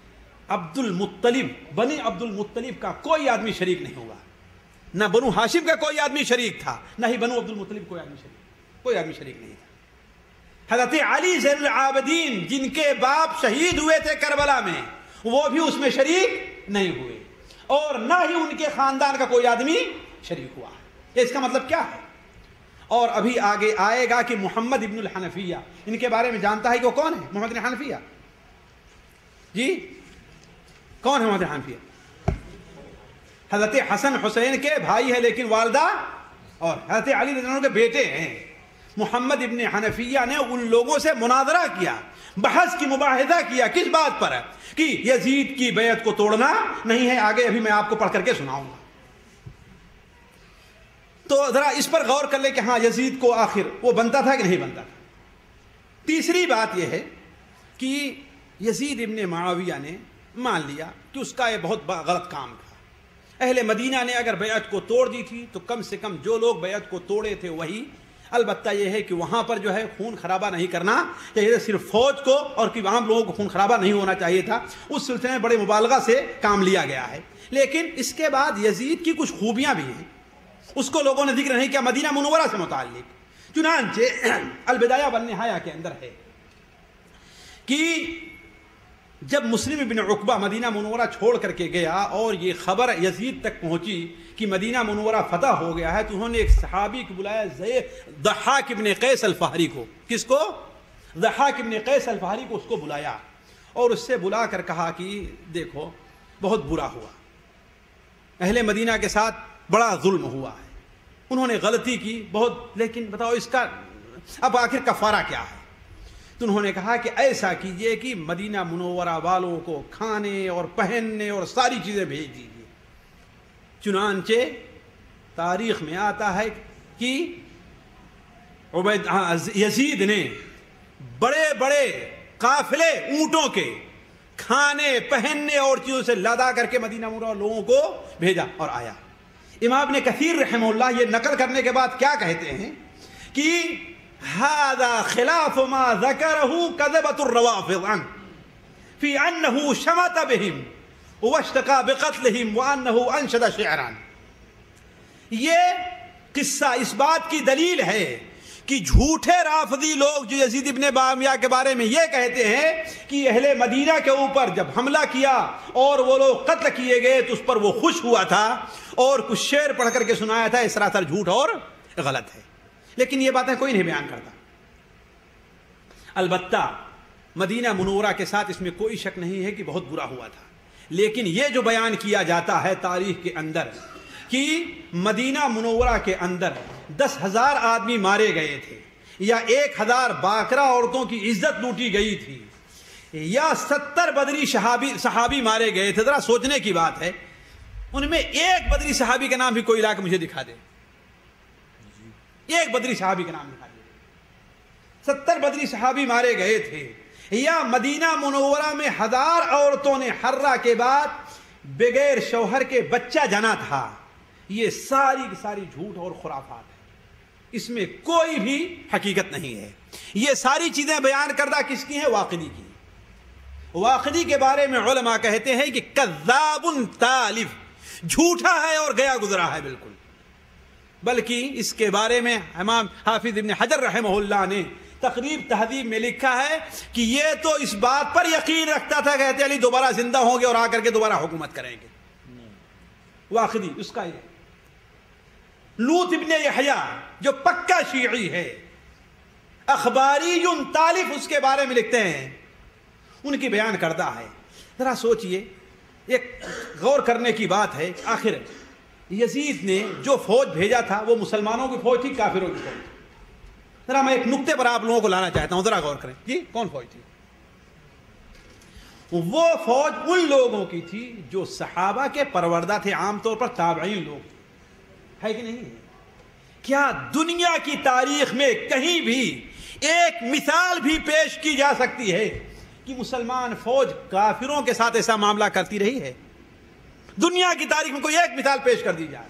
[SPEAKER 5] بنی عبد المطلب کا کوئی آدمی شریک نہیں ہوا، نہ بنو ہاشم کا کوئی آدمی شریک تھا، نہ ہی بنو عبد المطلب کوئی آدمی شریک نہیں تھا۔ حضرت علی زین العابدین جن کے باپ شہید ہوئے تھے کربلا میں، وہ بھی اس میں شریک نہیں ہوئے، اور نہ ہی ان کے خاندان کا کوئی آدمی شریک ہوا ہے۔ اس کا مطلب کیا ہے؟ اور ابھی آگے آئے گا کہ محمد ابن الحنفیہ، ان کے بارے میں جانتا ہے کہ وہ کون ہے؟ محمد ابن حنفیہ، جی کون ہے محمد ابن حنفیہ؟ حضرت حسن حسین کے بھائی ہے، لیکن والدہ اور حضرت علی رضی اللہ عنہ کے بیٹے ہیں۔ محمد ابن حنفیہ نے ان لوگوں سے مناظرہ کیا، بحث کی، مباحثہ کیا، کس بات پر؟ کہ یزید کی بیعت کو توڑنا نہیں ہے۔ آگے ابھی میں آپ کو پڑھ کر کے سناؤں گا، تو ذرا اس پر غور کر لیں کہ ہاں یزید کو آخر وہ بنتا تھا کہ نہیں بنتا تھا۔ تیسری بات یہ ہے کہ یزید ابن معاویہ نے مان لیا کہ اس کا یہ بہت غلط کام تھا۔ اہل مدینہ نے اگر بیعت کو توڑ دی تھی تو کم سے کم جو لوگ بیعت کو توڑے تھے وہی، البتہ یہ ہے کہ وہاں پر جو ہے خون خرابہ نہیں کرنا چاہیے تھا، صرف فوج کو، اور کہ عام لوگوں کو خون خرابہ نہیں ہونا چاہیے تھا۔ اس سلسلے میں بڑے مبالغہ سے کام لیا گیا ہے۔ لیکن اس کے بعد یزید کی کچھ خوبیاں بھی ہیں، اس کو لوگوں نے ذکر نہیں کیا مدینہ منورہ سے متعلق۔ چنانچہ البدایہ والنہایہ کے اندر ہے کہ جب مسلم ابن عقبہ مدینہ منورہ چھوڑ کر کے گیا اور یہ خبر یزید تک پہنچی کہ مدینہ منورہ فتح ہو گیا ہے، تو انہوں نے ایک صحابی کو بلایا، ضحاک ابن قیس الفہری کو۔ کس کو؟ ضحاک ابن قیس الفہری کو، اس کو بلایا اور اس سے بلا کر کہا کہ دیکھو بہت برا ہوا، اہل مدینہ کے ساتھ بڑا ظلم ہوا ہے، انہوں نے غلطی کی بہت، لیکن بتاؤ اس کا اب آخر کفارہ کیا ہے؟ تو انہوں نے کہا کہ ایسا کیجئے کہ مدینہ منورہ والوں کو کھانے اور پہننے اور ساری چیزیں بھیج دیجیے۔ چنانچہ تاریخ میں آتا ہے کہ یزید نے بڑے بڑے قافلے اونٹوں کے کھانے پہننے اور چیزوں سے لادا کر کے مدینہ منورہ لوگوں کو بھیجا اور آیا۔ امام ابن کثیر رحمہ اللہ یہ نقل کرنے کے بعد کیا کہتے ہیں کہ هذا خلاف ما ذكره كذبة الروافض عنه في أنه شمت بهم واشتكى بقتلهم وأنه أنشد شعرا۔ یہ قصہ اس بات کی دلیل ہے کہ جھوٹے رافضی لوگ جو یزید ابن معاویہ کے بارے میں یہ کہتے ہیں کہ اہل مدینہ کے اوپر جب حملہ کیا اور وہ لوگ قتل کیے گئے تو اس پر وہ خوش ہوا تھا اور کچھ شعر پڑھ کر کے سنایا تھا، اس سراسر جھوٹ اور غلط ہے۔ لیکن یہ باتیں کوئی نہیں بیان کرتا۔ البتہ مدینہ منورہ کے ساتھ اس میں کوئی شک نہیں ہے کہ بہت برا ہوا تھا، لیکن یہ جو بیان کیا جاتا ہے تاریخ کے اندر کہ مدینہ منورہ کے اندر 10,000 آدمی مارے گئے تھے، یا 1,000 باکرہ عورتوں کی عزت لوٹی گئی تھی، یا 70 بدری صحابی مارے گئے تھے، ذرا سوچنے کی بات ہے۔ ان میں ایک بدری صحابی کا نام بھی کوئی لا کے مجھے دکھا دے، ایک بدری صحابی کا نام دکھا دے۔ 70 بدری صحابی مارے گئے تھے، یا مدینہ منورہ میں 1000 عورتوں نے حرہ کے بعد بغیر شوہر کے بچہ جنا تھا۔ یہ ساری کی ساری جھوٹ اور خرافات ہے، اس میں کوئی بھی حقیقت نہیں ہے۔ یہ ساری چیزیں بیان کردہ کس کی ہیں؟ واقدی کی۔ واقدی کے بارے میں علماء کہتے ہیں کہ کذاب تالف، جھوٹا ہے اور گیا گزرا ہے بالکل۔ بلکہ اس کے بارے میں امام حافظ ابن حجر رحمہ اللہ نے تقریب تہذیب میں لکھا ہے کہ یہ تو اس بات پر یقین رکھتا تھا کہ علی دوبارہ زندہ ہوں گے اور آ کر کے دوبارہ حکومت کریں گے۔ واقدی اس کا یہ لوط ابن یحییٰ جو پکا شیعی ہے، اخباری تالف اس کے بارے میں لکھتے ہیں، ان کی بیان کردہ ہے۔ ذرا سوچئے، ایک غور کرنے کی بات ہے، آخر یزید نے جو فوج بھیجا تھا وہ مسلمانوں کی فوج تھی، کافروں کی فوج تھی؟ ذرا میں ایک نقطے پر آپ لوگوں کو لانا چاہتا ہوں، ذرا غور کریں۔ جی کون فوج تھی؟ وہ فوج ان لوگوں کی تھی جو صحابہ کے پروردہ تھے، عام طور پر تابعین لوگ، ہے کہ نہیں؟ کیا دنیا کی تاریخ میں کہیں بھی ایک مثال بھی پیش کی جا سکتی ہے کہ مسلمان فوج کافروں کے ساتھ ایسا معاملہ کرتی رہی ہے؟ دنیا کی تاریخ میں کوئی ایک مثال پیش کر دی جائے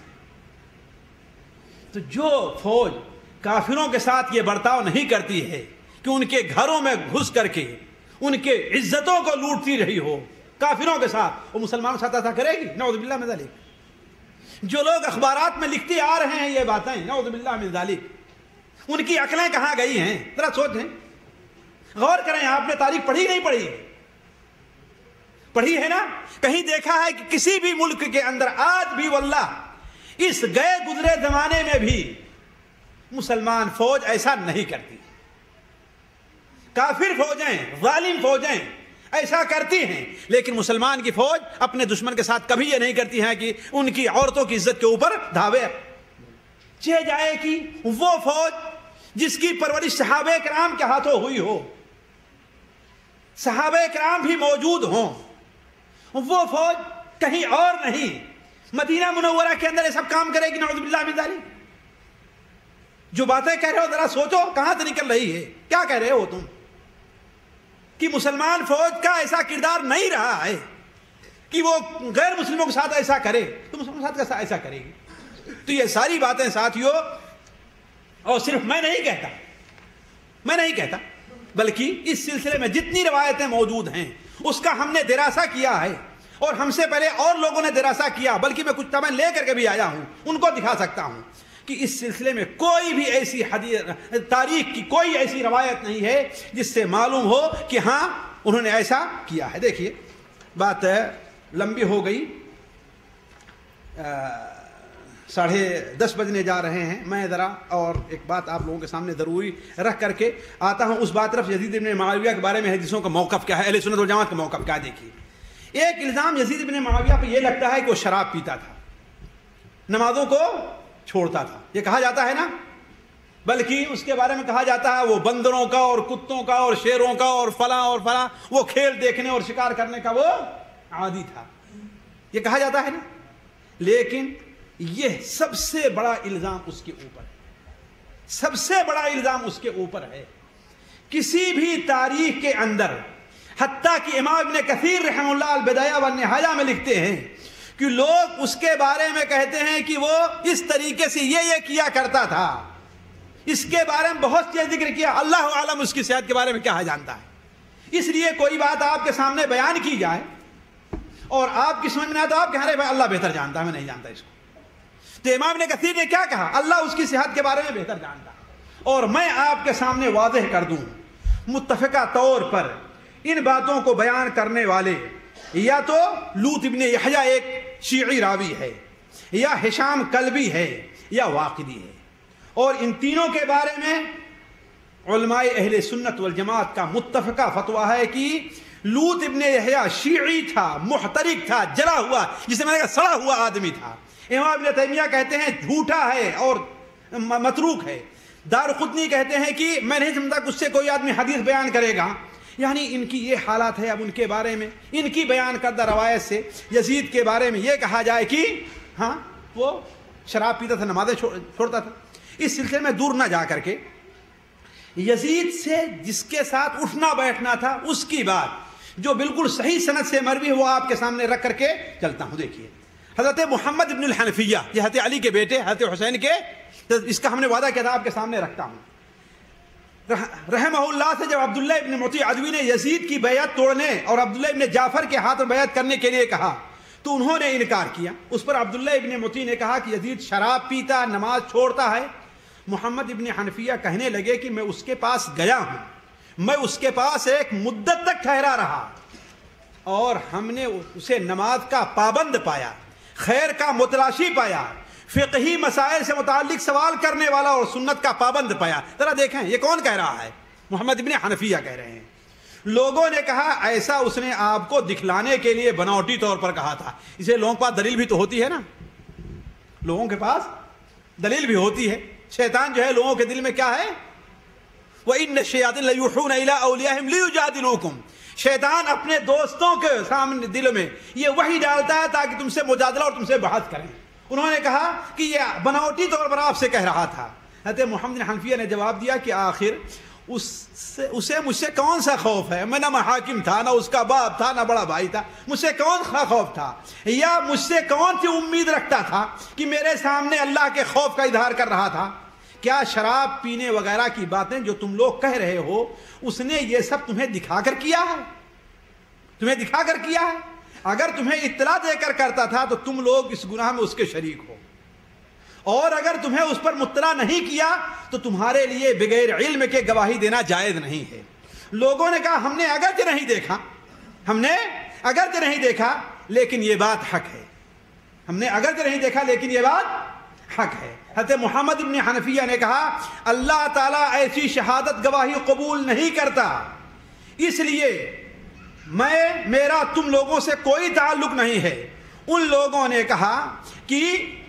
[SPEAKER 5] تو جو فوج کافروں کے ساتھ یہ برتاؤ نہیں کرتی ہے کہ ان کے گھروں میں گھس کر کے ان کے عزتوں کو لوٹتی رہی ہو کافروں کے ساتھ، وہ مسلمانوں کے ساتھ ایسا کرے گی؟ نعوذ باللہ من ذالک۔ جو لوگ اخبارات میں لکھتے آ رہے ہیں یہ باتیں، نعوذ باللہ من ذالک، ان کی عقلیں کہاں گئی ہیں؟ ذرا سوچیں، غور کریں۔ آپ نے تاریخ پڑھی نہیں پڑھی؟ پڑھی ہے نا؟ کہیں دیکھا ہے کہ کسی بھی ملک کے اندر آج بھی واللہ اس گئے گزرے زمانے میں بھی مسلمان فوج ایسا نہیں کرتی؟ کافر فوجیں، ظالم فوجیں ایسا کرتی ہیں، لیکن مسلمان کی فوج اپنے دشمن کے ساتھ کبھی یہ نہیں کرتی ہے کہ ان کی عورتوں کی عزت کے اوپر دھاوے چہ جائے کہ وہ فوج جس کی پرورش صحابہ کرام کے ہاتھوں ہوئی ہو، صحابہ کرام بھی موجود ہوں، وہ فوج کہیں اور نہیں مدینہ منورہ کے اندر یہ سب کام کرے گی؟ نعوذ باللہ من ذالک۔ جو باتیں کہہ رہے ہو ذرا سوچو کہاں سے نکل رہی ہے، کیا کہہ رہے ہو تم؟ کہ مسلمان فوج کا ایسا کردار نہیں رہا ہے کہ وہ غیر مسلموں کے ساتھ ایسا کرے، تو مسلموں کے ساتھ کیسا ایسا کرے گی؟ تو یہ ساری باتیں ساتھیوں، اور صرف میں نہیں کہتا بلکہ اس سلسلے میں جتنی روایتیں موجود ہیں اس کا ہم نے دراسہ کیا ہے، اور ہم سے پہلے اور لوگوں نے دراسہ کیا، بلکہ میں کچھ تمہیں لے کر کے بھی آیا ہوں، ان کو دکھا سکتا ہوں کہ اس سلسلے میں کوئی بھی ایسی تاریخ کی کوئی ایسی روایت نہیں ہے جس سے معلوم ہو کہ ہاں انہوں نے ایسا کیا ہے۔ دیکھیے بات لمبی ہو گئی، 10:30 بجنے جا رہے ہیں، میں ذرا اور ایک بات آپ لوگوں کے سامنے ضروری رکھ کر کے آتا ہوں اس بات طرف۔ یزید بن معاویہ کے بارے میں حدیثوں کا موقف کیا ہے، اہل سنت والجماعت کا موقف کیا ہے؟ دیکھیے، ایک الزام یزید بن معاویہ پہ یہ لگتا ہے کہ وہ شراب پیتا تھا، نمازوں کو چھوڑتا تھا، یہ کہا جاتا ہے نا، بلکہ اس کے بارے میں کہا جاتا ہے وہ بندروں کا اور کتوں کا اور شیروں کا اور فلاں وہ کھیل دیکھنے اور شکار کرنے کا وہ عادی تھا، یہ کہا جاتا ہے نا۔ لیکن یہ سب سے بڑا الزام اس کے اوپر ہے، سب سے بڑا الزام اس کے اوپر ہے۔ کسی بھی تاریخ کے اندر، حتیٰ کہ امام ابن کثیر رحمہ اللہ البدایہ والنہایہ میں لکھتے ہیں کہ لوگ اس کے بارے میں کہتے ہیں کہ وہ اس طریقے سے یہ کیا کرتا تھا، اس کے بارے میں بہت سے ذکر کیا، اللہ عالم اس کی صحت کے بارے میں کیا جانتا ہے۔ اس لیے کوئی بات آپ کے سامنے بیان کی جائے اور آپ کی سمجھ میں نہ آئے تو آپ کہہ رہے بھائی اللہ بہتر جانتا ہے، میں نہیں جانتا اس کو۔ تو امام نے کثیر نے کیا کہا؟ اللہ اس کی صحت کے بارے میں بہتر جانتا ہے، اور میں آپ کے سامنے واضح کر دوں متفقہ طور پر ان باتوں کو بیان کرنے والے یا تو لوط ابن یحییٰ ایک شیعی راوی ہے، یا ہشام کلبی ہے، یا واقدی ہے، اور ان تینوں کے بارے میں علماء اہل سنت والجماعت کا متفقہ فتویٰ ہے کہ لوط ابن یحییٰ شیعی تھا، محترق تھا، جلا ہوا، جسے میں نے کہا سڑا ہوا آدمی تھا۔ امام ابن تیمیہ کہتے ہیں جھوٹا ہے اور متروک ہے۔ دارقطنی کہتے ہیں کہ میں نہیں سمجھتا کہ اس سے کوئی آدمی حدیث بیان کرے گا۔ یعنی ان کی یہ حالات ہے۔ اب ان کے بارے میں، ان کی بیان کردہ روایت سے یزید کے بارے میں یہ کہا جائے کہ ہاں وہ شراب پیتا تھا، نمازیں چھوڑتا تھا۔ اس سلسلے میں دور نہ جا کر کے یزید سے جس کے ساتھ اٹھنا بیٹھنا تھا اس کی بات جو بالکل صحیح سند سے مروی ہے وہ آپ کے سامنے رکھ کر کے چلتا ہوں۔ دیکھیے حضرت محمد ابن الحنفیہ، یہ حضرت علی کے بیٹے حضرت حسین کے، اس کا ہم نے وعدہ کیا تھا آپ کے سامنے رکھتا ہوں۔ رحمہ اللہ سے جب عبداللہ ابن مطیع عدوی نے یزید کی بیعت توڑنے اور عبداللہ ابن جعفر کے ہاتھ میں بیعت کرنے کے لیے کہا تو انہوں نے انکار کیا۔ اس پر عبداللہ ابن مطیع نے کہا کہ یزید شراب پیتا، نماز چھوڑتا ہے۔ محمد ابن حنفیہ کہنے لگے کہ میں اس کے پاس گیا ہوں، میں اس کے پاس ایک مدت تک ٹھہرا رہا اور ہم نے اسے نماز کا پابند پایا، خیر کا متلاشی پایا، فقہی مسائل سے متعلق سوال کرنے والا اور سنت کا پابند پایا۔ ذرا دیکھیں یہ کون کہہ رہا ہے؟ محمد ابن حنفیہ کہہ رہے ہیں۔ لوگوں نے کہا ایسا اس نے آپ کو دکھلانے کے لیے بناوٹی طور پر کہا تھا۔ اسے لوگوں کے پاس دلیل بھی تو ہوتی ہے نا، لوگوں کے پاس دلیل بھی ہوتی ہے۔ شیطان جو ہے لوگوں کے دل میں کیا ہے؟ وَإِنَّ الشَّيَاطِينَ لَيُوحُونَ إِلَىٰ أَوْلِيَائِهِمْ لِيُجَادِلُوكُمْ، شیطان اپنے دوستوں کے سامنے دل میں یہ وحی ڈالتا ہے تاکہ تم سے مجادلہ اور تم سے بحث کریں۔ انہوں نے کہا کہ یہ بناوٹی طور پر آپ سے کہہ رہا تھا۔ حضرت محمد حنفیہ نے جواب دیا کہ آخر اسے مجھ سے کون سا خوف ہے؟ میں نہ محاکم تھا، نہ اس کا باپ تھا، نہ بڑا بھائی تھا، مجھ سے کون سا خوف تھا؟ یا مجھ سے کون سی امید رکھتا تھا کہ میرے سامنے اللہ کے خوف کا اظہار کر رہا تھا؟ کیا شراب پینے وغیرہ کی باتیں جو تم لوگ کہہ رہے ہو اس نے یہ سب تمہیں دکھا کر کیا ہے؟ تمہیں دکھا کر کیا ہے؟ اگر تمہیں اطلاع دے کر کرتا تھا تو تم لوگ اس گناہ میں اس کے شریک ہو، اور اگر تمہیں اس پر مطلع نہیں کیا تو تمہارے لیے بغیر علم کے گواہی دینا جائز نہیں ہے۔ لوگوں نے کہا ہم نے اگرچہ نہیں دیکھا، ہم نے اگرچہ نہیں دیکھا لیکن یہ بات حق ہے، ہم نے اگرچہ نہیں دیکھا لیکن یہ بات حق ہے۔ حضرت محمد ابن حنفیہ نے کہا اللہ تعالیٰ ایسی شہادت گواہی قبول نہیں کرتا، اس لیے میرا تم لوگوں سے کوئی تعلق نہیں ہے۔ ان لوگوں نے کہا کہ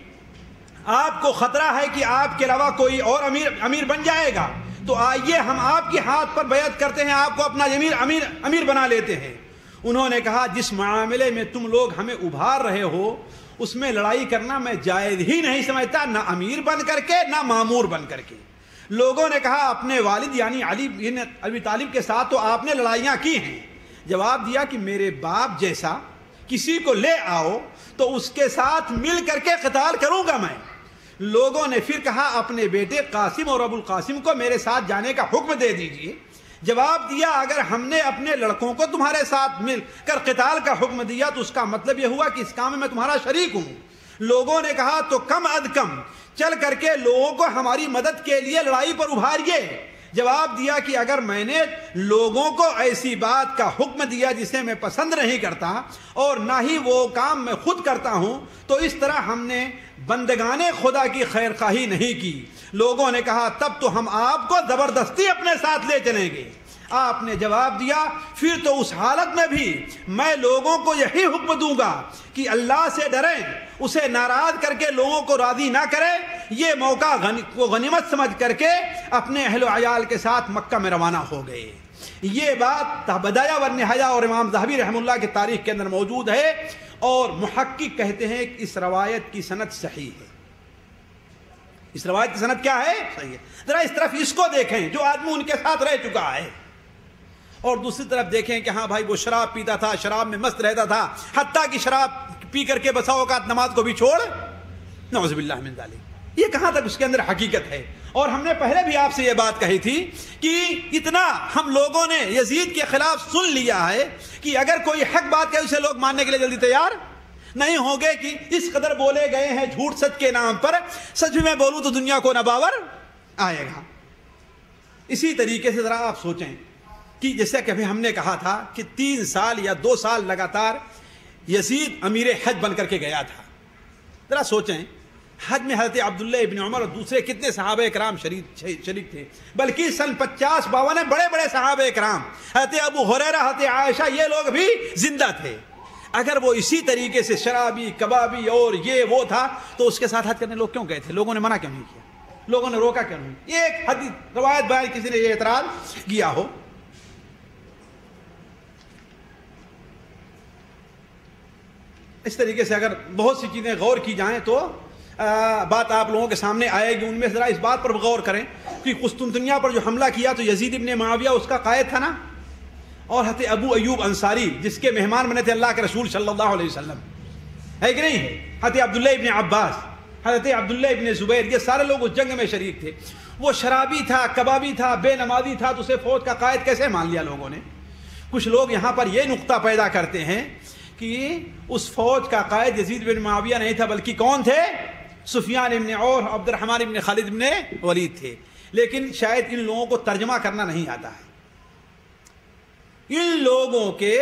[SPEAKER 5] آپ کو خطرہ ہے کہ آپ کے علاوہ کوئی اور امیر بن جائے گا، تو آئیے ہم آپ کے ہاتھ پر بیعت کرتے ہیں، آپ کو اپنا امیر بنا لیتے ہیں۔ انہوں نے کہا جس معاملے میں تم لوگ ہمیں ابھار رہے ہو اس میں لڑائی کرنا میں جائز ہی نہیں سمجھتا، نہ امیر بن کر کے نہ مامور بن کر کے۔ لوگوں نے کہا اپنے والد یعنی علی بن ابی طالب کے ساتھ تو آپ نے لڑائیاں کی ہیں۔ جواب دیا کہ میرے باپ جیسا کسی کو لے آؤ تو اس کے ساتھ مل کر کے قتال کروں گا میں۔ لوگوں نے پھر کہا اپنے بیٹے قاسم اور ابو القاسم کو میرے ساتھ جانے کا حکم دے دیجئے۔ جواب دیا اگر ہم نے اپنے لڑکوں کو تمہارے ساتھ مل کر قتال کا حکم دیا تو اس کا مطلب یہ ہوا کہ اس کام میں تمہارا شریک ہوں۔ لوگوں نے کہا تو کم از کم چل کر کے لوگوں کو ہماری مدد کے لیے لڑائی پر ابھاریے۔ جواب دیا کہ اگر میں نے لوگوں کو ایسی بات کا حکم دیا جسے میں پسند نہیں کرتا اور نہ ہی وہ کام میں خود کرتا ہوں تو اس طرح ہم نے بندگان خدا کی خیر خواہی نہیں کی۔ لوگوں نے کہا تب تو ہم آپ کو زبردستی اپنے ساتھ لے چلیں گے۔ آپ نے جواب دیا پھر تو اس حالت میں بھی میں لوگوں کو یہی حکم دوں گا کہ اللہ سے ڈریں، اسے ناراض کر کے لوگوں کو راضی نہ کریں۔ یہ موقع کو غنیمت سمجھ کر کے اپنے اہل و عیال کے ساتھ مکہ میں روانہ ہو گئے۔ یہ بات بدایہ و نہایہ اور امام ذہبی رحمہ اللہ کی تاریخ کے اندر موجود ہے، اور محقق کہتے ہیں کہ اس روایت کی سند صحیح ہے۔ اس روایت کی سند کیا ہے؟ صحیح ہے۔ ذرا اس طرف اس کو دیکھیں جو آدمی ان کے ساتھ رہ چکا ہے، اور دوسری طرف دیکھیں کہ ہاں بھائی وہ شراب پیتا تھا، شراب میں مست رہتا تھا، حتیٰ کہ شراب پی کر کے بسا اوقات نماز کو بھی چھوڑ، نعوذ باللہ من ذالک۔ یہ کہاں تک اس کے اندر حقیقت ہے؟ اور ہم نے پہلے بھی آپ سے یہ بات کہی تھی کہ اتنا ہم لوگوں نے یزید کے خلاف سن لیا ہے کہ اگر کوئی حق بات کہے اسے لوگ ماننے کے لیے جلدی تیار نہیں ہوں گے، کہ اس قدر بولے گئے ہیں جھوٹ سچ کے نام پر، سچ میں بولوں تو دنیا کو نہ باور آئے گا۔ اسی طریقے سے ذرا آپ سوچیں کہ جیسے کہ ہم نے کہا تھا کہ 3 سال یا 2 سال لگاتار یزید امیر حج بن کر کے گیا تھا۔ ذرا سوچیں حج میں حضرت عبداللہ ابن عمر اور دوسرے کتنے صحابہ کرام شریک تھے، بلکہ سن 50-52 بڑے بڑے صحابہ کرام، حضرت ابو ہریرہ، حضرت عائشہ، یہ لوگ بھی زندہ تھے۔ اگر وہ اسی طریقے سے شرابی، کبابی اور یہ وہ تھا تو اس کے ساتھ حج کرنے لوگ کیوں گئے تھے؟ لوگوں نے منع کیوں نہیں کیا؟ لوگوں نے روکا کیوں نہیں؟ یہ ایک حدیث روایت بیان کسی نے یہ اعتراض کیا ہو۔ اس طریقے سے اگر بہت سی چیزیں غور کی جائیں تو بات آپ لوگوں کے سامنے آئے گی۔ ان میں ذرا اس بات پر غور کریں کہ قسطنطنیہ پر جو حملہ کیا تو یزید ابن معاویہ اس کا قائد تھا نا، اور حضرت ابو ایوب انصاری جس کے مہمان بنے تھے اللہ کے رسول صلی اللہ علیہ وسلم، ہے کہ نہیں؟ حضرت عبداللہ ابن عباس، حضرت عبداللہ ابن زبیر، یہ سارے لوگ اس جنگ میں شریک تھے۔ وہ شرابی تھا، کبابی تھا، بے نمازی تھا، تو اسے فوج کا قائد کیسے مان لیا لوگوں نے؟ کچھ لوگ یہاں پر یہ نقطہ پیدا کرتے ہیں کہ اس فوج کا قائد یزید بن معاویہ نہیں تھا، بلکہ کون تھے؟ سفیان ابن عور، عبد الرحمن ابن خالد ابن ولید تھے۔ لیکن شاید ان لوگوں کو ترجمہ کرنا نہیں آتا ہے۔ ان لوگوں کے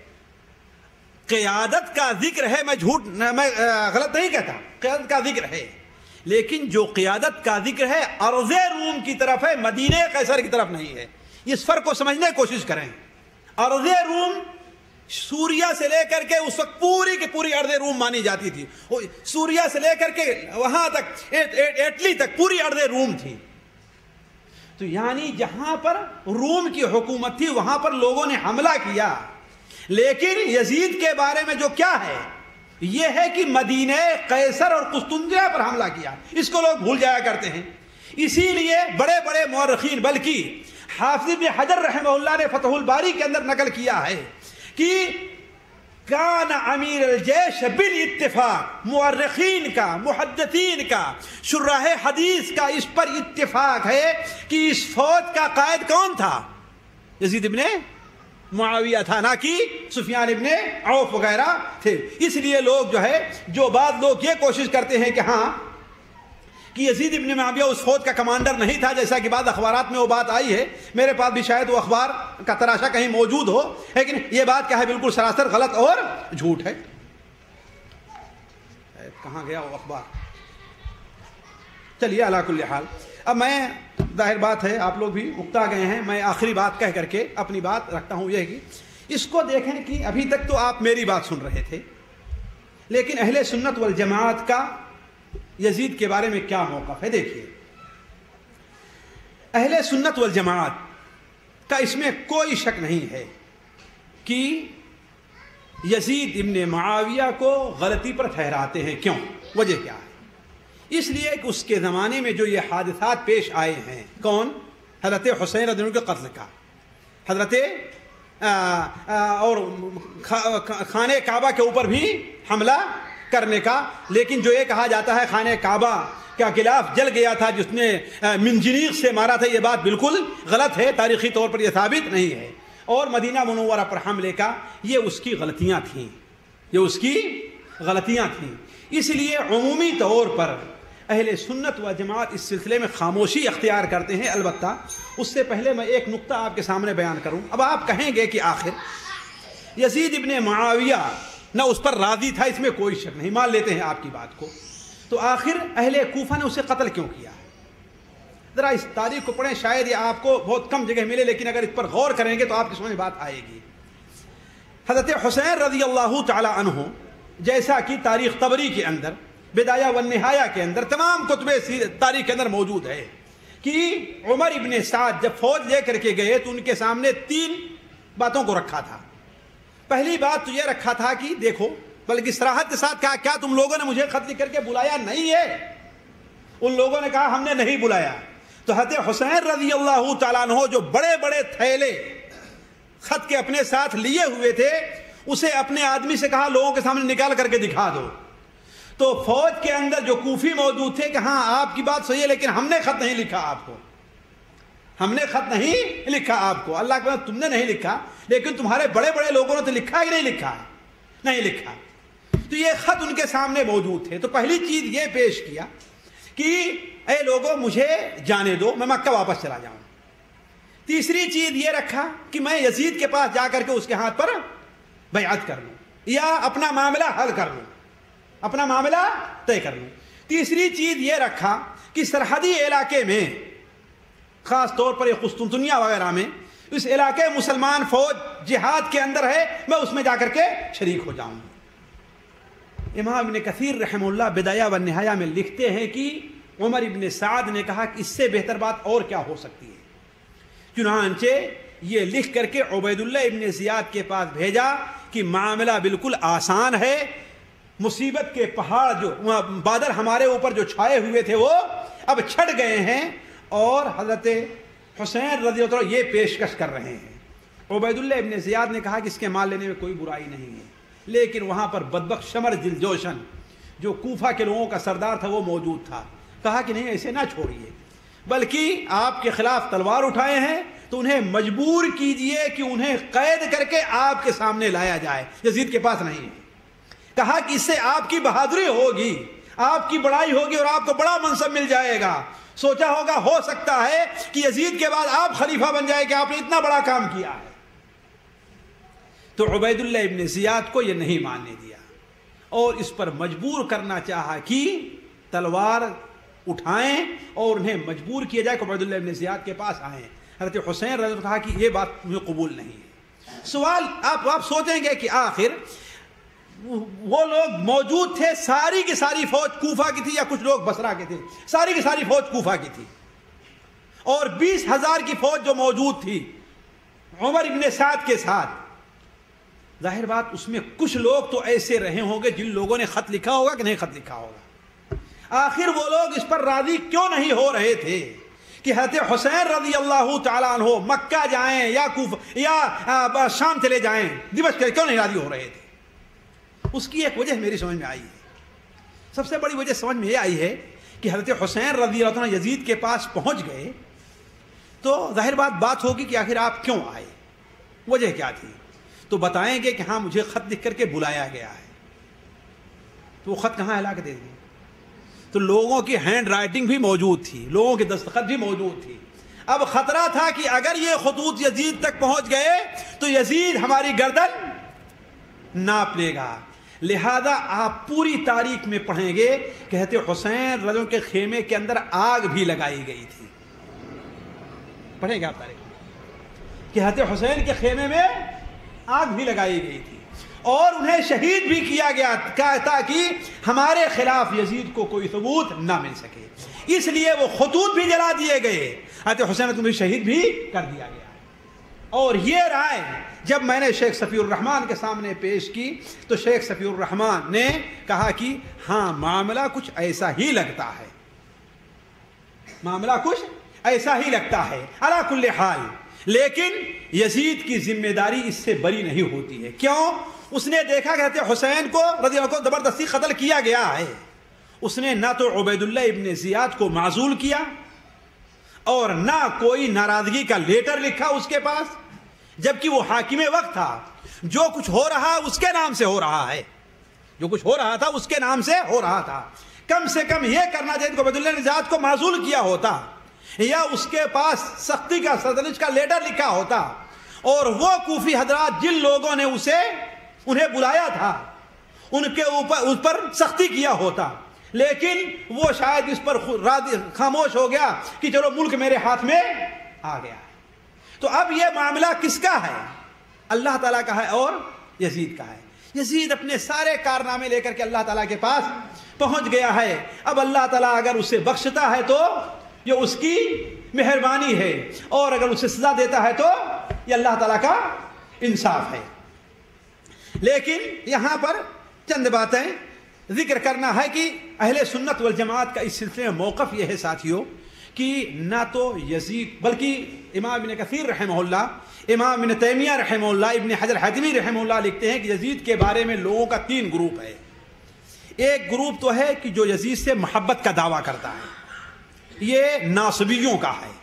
[SPEAKER 5] قیادت کا ذکر ہے، میں غلط نہیں کہتا، قیادت کا ذکر ہے، لیکن جو قیادت کا ذکر ہے ارض روم کی طرف ہے، مدینہ قیصر کی طرف نہیں ہے۔ اس فرق کو سمجھنے کی کوشش کریں۔ ارض روم سوریا سے لے کر کے اس وقت پوری کی پوری ارض روم مانی جاتی تھی، سوریا سے لے کر کے وہاں تک اٹلی تک پوری ارض روم تھی۔ تو یعنی جہاں پر روم کی حکومت تھی وہاں پر لوگوں نے حملہ کیا، لیکن یزید کے بارے میں جو کیا ہے یہ ہے کہ مدینہ قیصر اور قسطنطنیہ پر حملہ کیا، اس کو لوگ بھول جایا کرتے ہیں۔ اسی لیے بڑے بڑے مورخین، بلکہ حافظ ابن حجر رحمہ اللہ نے فتح الباری کے اندر نقل کیا ہے کہ کان امیر الجیش بالاتفاق، مورخین کا، محدثین کا، شراح حدیث کا اس پر اتفاق ہے کہ اس فوج کا قائد کون تھا؟ یزید ابن معاویہ تھا، نہ کہ سفیان ابن عوف وغیرہ تھے۔ اس لیے لوگ جو بعض لوگ یہ کوشش کرتے ہیں کہ ہاں کہ یزید ابن معاویہ اس فوج کا کمانڈر نہیں تھا، جیسا کہ بعض اخبارات میں وہ بات آئی ہے، میرے پاس بھی شاید وہ اخبار کا تراشا کہیں موجود ہو، لیکن یہ بات کیا ہے بالکل سراسر غلط اور جھوٹ ہے۔ کہاں گیا وہ اخبار؟ چلیے علی کل حال، اب میں ظاہر بات ہے آپ لوگ بھی اکتا گئے ہیں، میں آخری بات کہہ کر کے اپنی بات رکھتا ہوں، یہ کہ اس کو دیکھیں کہ ابھی تک تو آپ میری بات سن رہے تھے، لیکن اہل سنت والجماعت کا یزید کے بارے میں کیا موقف ہے؟ دیکھیے، اہل سنت والجماعت کا اس میں کوئی شک نہیں ہے کہ یزید ابن معاویہ کو غلطی پر ٹھہراتے ہیں۔ کیوں؟ وجہ کیا ہے؟ اس لیے کہ اس کے زمانے میں جو یہ حادثات پیش آئے ہیں، کون؟ حضرت حسین رضی اللہ عنہ کے قتل کا، حضرت اور خانہ کعبہ کے اوپر بھی حملہ کرنے کا، لیکن جو یہ کہا جاتا ہے خانہ کعبہ کا غلاف جل گیا تھا جس نے منجنیق سے مارا تھا، یہ بات بالکل غلط ہے، تاریخی طور پر یہ ثابت نہیں ہے۔ اور مدینہ منورہ پر حملے کا یہ اس کی غلطیاں تھیں، یہ اس کی غلطیاں تھیں۔ اس لیے عمومی طور پر اہل سنت و جماعت اس سلسلے میں خاموشی اختیار کرتے ہیں۔ البتہ اس سے پہلے میں ایک نقطہ آپ کے سامنے بیان کروں۔ اب آپ کہیں گے کہ آخر یزید ابن معاویہ نہ اس پر راضی تھا، اس میں کوئی شک نہیں، مان لیتے ہیں آپ کی بات کو، تو آخر اہل کوفہ نے اسے قتل کیوں کیا؟ ذرا اس تاریخ کو پڑھیں، شاید یہ آپ کو بہت کم جگہ ملے، لیکن اگر اس پر غور کریں گے تو آپ کی سمجھ بات آئے گی۔ حضرت حسین رضی اللہ تعالی عنہ، جیسا کہ تاریخ طبری کے اندر، بدایہ والنہایہ کے اندر، تمام کتب تاریخ کے اندر موجود ہے کہ عمر ابن سعد جب فوج لے کر کے گئے تو ان کے سامنے 3 باتوں کو رکھا تھا۔ پہلی بات تو یہ رکھا تھا کہ دیکھو، بلکہ صراحت کے ساتھ کہا کیا تم لوگوں نے مجھے خط لکھ کر کے بلایا نہیں ہے؟ ان لوگوں نے کہا ہم نے نہیں بلایا۔ تو حضرت حسین رضی اللہ تعالیٰ عنہ جو بڑے بڑے تھیلے خط کے اپنے ساتھ لیے ہوئے تھے، اسے اپنے آدمی سے کہا لوگوں کے سامنے نکال کر کے دکھا دو۔ تو فوج کے اندر جو کوفی موجود تھے کہ ہاں آپ کی بات صحیح ہے، لیکن ہم نے خط نہیں لکھا آپ کو، ہم نے خط نہیں لکھا آپ کو۔ اللہ کے بعد تم نے نہیں لکھا، لیکن تمہارے بڑے بڑے لوگوں نے تو لکھا ہی نہیں لکھا ہے، نہیں لکھا۔ تو یہ خط ان کے سامنے موجود تھے۔ تو پہلی چیز یہ پیش کیا کہ اے لوگوں مجھے جانے دو، میں مکہ واپس چلا جاؤں۔ تیسری چیز یہ رکھا کہ میں یزید کے پاس جا کر کے اس کے ہاتھ پر بیعت کر لوں یا اپنا معاملہ حل کر لوں، اپنا معاملہ طے کر لوں۔ تیسری چیز یہ رکھا کہ سرحدی علاقے میں خاص طور پر قسطنطنیہ وغیرہ میں اس علاقے مسلمان فوج جہاد کے اندر ہے، میں اس میں جا کر کے شریک ہو جاؤں. امام ابن کثیر رحمہ اللہ بدایہ و نہایہ میں لکھتے ہیں کہ عمر ابن سعد نے کہا کہ اس سے بہتر بات اور کیا ہو سکتی ہے. چنانچہ یہ لکھ کر کے عبید اللہ ابن زیاد کے پاس بھیجا کہ معاملہ بالکل آسان ہے، مصیبت کے پہاڑ جو بادل ہمارے اوپر جو چھائے ہوئے تھے وہ اب چھٹ گئے ہیں، اور حضرت حسین رضی اللہ عنہ یہ پیشکش کر رہے ہیں. عبید اللہ ابن زیاد نے کہا کہ اس کے مال لینے میں کوئی برائی نہیں ہے، لیکن وہاں پر بدبخت شمر دلجوشن جو کوفہ کے لوگوں کا سردار تھا وہ موجود تھا. کہا کہ نہیں، ایسے نہ چھوڑیے، بلکہ آپ کے خلاف تلوار اٹھائے ہیں تو انہیں مجبور کیجئے کہ انہیں قید کر کے آپ کے سامنے لایا جائے. یزید کے پاس نہیں ہے. کہا کہ اس سے آپ کی بہادری ہوگی، آپ کی بڑائی ہوگی اور آپ کو بڑا منصب مل جائے گا. سوچا ہوگا ہو سکتا ہے کہ یزید کے بعد آپ خلیفہ بن جائے کہ آپ نے اتنا بڑا کام کیا ہے. تو عبید اللہ ابن زیاد کو یہ نہیں ماننے دیا اور اس پر مجبور کرنا چاہا کہ تلوار اٹھائیں اور انہیں مجبور کیا جائے کہ عبید اللہ ابن زیاد کے پاس آئیں. حضرت حسین رضی اللہ عنہ کہا کہ یہ بات مجھے قبول نہیں ہے. سوال آپ سوچیں گے کہ آخر وہ لوگ موجود تھے، ساری کی ساری فوج کوفہ کی تھی یا کچھ لوگ بصرہ کے تھے؟ ساری کی ساری فوج کوفہ کی تھی، اور 20,000 کی فوج جو موجود تھی عمر ابن سعد کے ساتھ. ظاہر بات اس میں کچھ لوگ تو ایسے رہے ہوں گے جن لوگوں نے خط لکھا ہوگا کہ نہیں خط لکھا ہوگا. آخر وہ لوگ اس پر راضی کیوں نہیں ہو رہے تھے کہ حضرت حسین رضی اللہ تعالیٰ عنہ مکہ جائیں یا کوفہ یا شام چلے جائیں، دمشق کیوں نہیں راضی ہو رہے تھے؟ اس کی ایک وجہ میری سمجھ میں آئی ہے. سب سے بڑی وجہ سمجھ میں یہ آئی ہے کہ حضرت حسین رضی اللہ عنہ یزید کے پاس پہنچ گئے تو ظاہر بات ہوگی کہ آخر آپ کیوں آئے، وجہ کیا تھی؟ تو بتائیں گے کہ ہاں مجھے خط لکھ کر کے بلایا گیا ہے. تو وہ خط کہاں ہے، لا کے دے دیں. تو لوگوں کی ہینڈ رائٹنگ بھی موجود تھی، لوگوں کی دستخط بھی موجود تھی. اب خطرہ تھا کہ اگر یہ خطوط یزید تک پہنچ گئے تو یزید ہماری گردن ناپ لے گا. لہذا آپ پوری تاریخ میں پڑھیں گے کہ حضرت حسین رضی کے خیمے کے اندر آگ بھی لگائی گئی تھی. پڑھیں گے آپ تاریخ کہ حضرت حسین کے خیمے میں آگ بھی لگائی گئی تھی اور انہیں شہید بھی کیا گیا تاکہ ہمارے خلاف یزید کو کوئی ثبوت نہ مل سکے. اس لیے وہ خطوط بھی جلا دیے گئے، حضرت حسین کو بھی شہید بھی کر دیا گیا. اور یہ رائے جب میں نے شیخ صفی الرحمن کے سامنے پیش کی تو شیخ صفی الرحمن نے کہا کہ ہاں معاملہ کچھ ایسا ہی لگتا ہے، معاملہ کچھ ایسا ہی لگتا ہے. علی کل حال لیکن یزید کی ذمہ داری اس سے بری نہیں ہوتی ہے. کیوں؟ اس نے دیکھا کہ حضرت حسین کو رضی اللہ عنہ کو زبردستی قتل کیا گیا ہے. اس نے نہ تو عبید اللہ ابن زیاد کو معزول کیا اور نہ کوئی ناراضگی کا لیٹر لکھا اس کے پاس، جبکہ وہ حاکم وقت تھا. جو کچھ ہو رہا اس کے نام سے ہو رہا ہے، جو کچھ ہو رہا تھا اس کے نام سے ہو رہا تھا. کم سے کم یہ کرنا چاہیے کہ عبید اللہ ابن زیاد کو معزول کیا ہوتا یا اس کے پاس سختی کا سرزنش کا لیٹر لکھا ہوتا، اور وہ کوفی حضرات جن لوگوں نے انہیں بلایا تھا ان کے اوپر اس پر سختی کیا ہوتا. لیکن وہ شاید اس پر خاموش ہو گیا کہ چلو ملک میرے ہاتھ میں آ گیا. تو اب یہ معاملہ کس کا ہے؟ اللہ تعالیٰ کا ہے اور یزید کا ہے. یزید اپنے سارے کارنامے لے کر کے اللہ تعالیٰ کے پاس پہنچ گیا ہے. اب اللہ تعالیٰ اگر اسے بخشتا ہے تو یہ اس کی مہربانی ہے، اور اگر اسے سزا دیتا ہے تو یہ اللہ تعالیٰ کا انصاف ہے. لیکن یہاں پر چند باتیں ذکر کرنا ہے کہ اہل سنت والجماعت کا اس سلسلے میں موقف یہ ہے ساتھیوں کہ نہ تو یزید بلکہ امام ابن کثیر رحمہ اللہ، امام ابن تیمیہ رحمہ اللہ، ابن حجر حتمی رحمہ اللہ لکھتے ہیں کہ یزید کے بارے میں لوگوں کا 3 گروپ ہے. ایک گروپ تو ہے کہ جو یزید سے محبت کا دعویٰ کرتا ہے، یہ ناصبیوں کا ہے.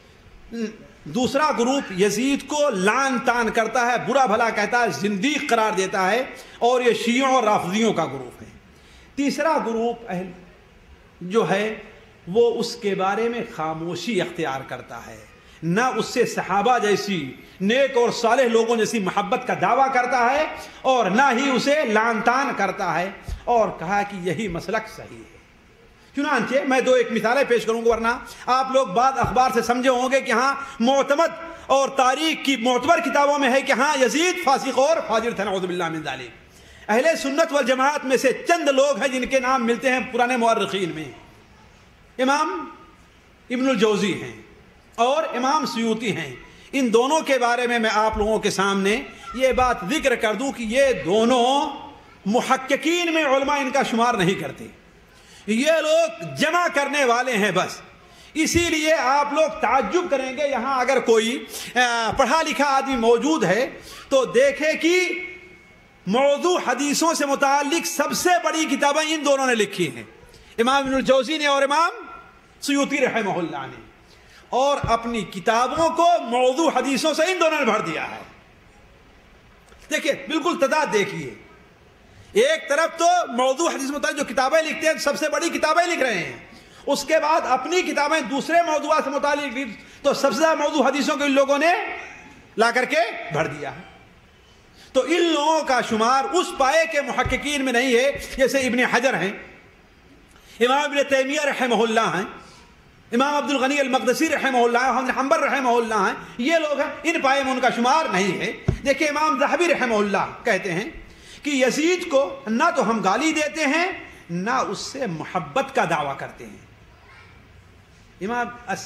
[SPEAKER 5] دوسرا گروپ یزید کو لعن تان کرتا ہے، برا بھلا کہتا ہے، زندیق قرار دیتا ہے، اور یہ شیعوں اور رافضیوں کا گروپ ہے. تیسرا گروپ جو ہے وہ اس کے بارے میں خاموشی اختیار کرتا ہے، نہ اس سے صحابہ جیسی نیک اور صالح لوگوں جیسی محبت کا دعویٰ کرتا ہے اور نہ ہی اسے لعن تان کرتا ہے. اور کہا کہ یہی مسلک صحیح ہے. چنانچہ میں دو ایک مثالیں پیش کروں گا، ورنہ آپ لوگ بعض اخبار سے سمجھے ہوں گے کہ ہاں معتمد اور تاریخ کی معتبر کتابوں میں ہے کہ ہاں یزید فاسق اور فاجر تھا، نعوذ باللہ من ذالک۔ اہل سنت والجماعت میں سے چند لوگ ہیں جن کے نام ملتے ہیں پرانے مورخین میں، امام ابن الجوزی ہیں اور امام سیوطی ہیں۔ ان دونوں کے بارے میں آپ لوگوں کے سامنے یہ بات ذکر کر دوں کہ یہ دونوں محققین میں علماء ان کا شمار نہیں کرتے، یہ لوگ جمع کرنے والے ہیں بس۔ اسی لیے آپ لوگ تعجب کریں گے یہاں اگر کوئی پڑھا لکھا آدمی موجود ہے تو دیکھے کہ موضوع حدیثوں سے متعلق سب سے بڑی کتابیں ان دونوں نے لکھی ہیں، امام ابن الجوزی نے اور امام سیوطی رحمہ اللہ نے، اور اپنی کتابوں کو موضوع حدیثوں سے ان دونوں نے بھر دیا ہے۔ دیکھیے بالکل تضاد دیکھیے، ایک طرف تو موضوع حدیث متعلق جو کتابیں لکھتے ہیں سب سے بڑی کتابیں لکھ رہے ہیں، اس کے بعد اپنی کتابیں دوسرے موضوعات سے متعلق تو سب سے زیادہ موضوع حدیثوں کو ان لوگوں نے لا کر کے بھر دیا ہے۔ تو ان لوگوں کا شمار اس پائے کے محققین میں نہیں ہے جیسے ابن حجر ہیں، امام ابن تیمیہ رحمہ اللہ ہیں، امام عبد الغنی المقدسی رحمہ اللہ، احمد حنبل رحمہ اللہ ہیں، یہ لوگ ہیں، ان پائے میں ان کا شمار نہیں ہے۔ دیکھیں امام ذہبی رحمہ اللہ کہتے ہیں کہ یزید کو نہ تو ہم گالی دیتے ہیں نہ اس سے محبت کا دعویٰ کرتے ہیں۔ امام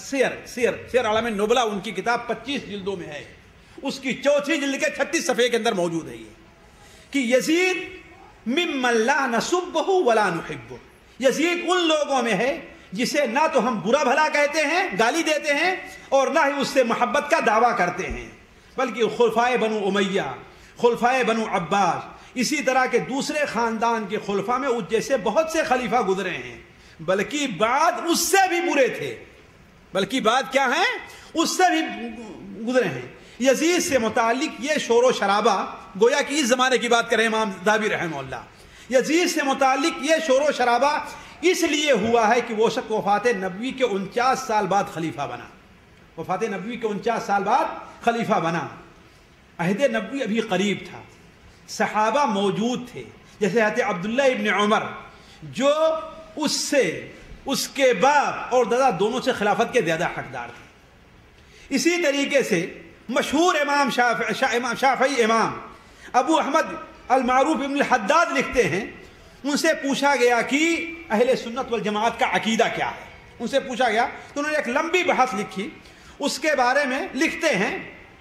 [SPEAKER 5] سیر اعلام نبلا ان کی کتاب 25 جلدوں میں ہے، اس کی 4 جلد کے 36 صفحے کے اندر موجود ہے یہ کہ یزید ممن لا نسبہ ولا نحبہ، یزید ان لوگوں میں ہے جسے نہ تو ہم برا بھلا کہتے ہیں، گالی دیتے ہیں، اور نہ ہی اس سے محبت کا دعویٰ کرتے ہیں، بلکہ خلفائے بنو امیہ، خلفائے بنو عباس، اسی طرح کے دوسرے خاندان کے خلفاء میں اس جیسے بہت سے خلیفہ گزرے ہیں، بلکہ بعد اس سے بھی برے تھے، بلکہ بعد کیا ہیں اس سے بھی گزرے ہیں۔ یزید سے متعلق یہ شور و شرابہ، گویا کہ اس زمانے کی بات کریں امام ذہبی رحمہ اللہ، یزید سے متعلق یہ شور و شرابہ اس لیے ہوا ہے کہ وہ شخص وفات نبوی کے 49 سال بعد خلیفہ بنا، وفات نبوی کے 49 سال بعد خلیفہ بنا۔ عہد نبوی ابھی قریب تھا، صحابہ موجود تھے، جیسے حضرت عبداللہ ابن عمر جو اس سے اس کے باپ اور دادا دونوں سے خلافت کے زیادہ حقدار تھے۔ اسی طریقے سے مشہور امام شافعی امام ابو احمد المعروف ابن الحداد لکھتے ہیں، ان سے پوچھا گیا کہ اہل سنت والجماعت کا عقیدہ کیا ہے، ان سے پوچھا گیا تو انہوں نے ایک لمبی بحث لکھی، اس کے بارے میں لکھتے ہیں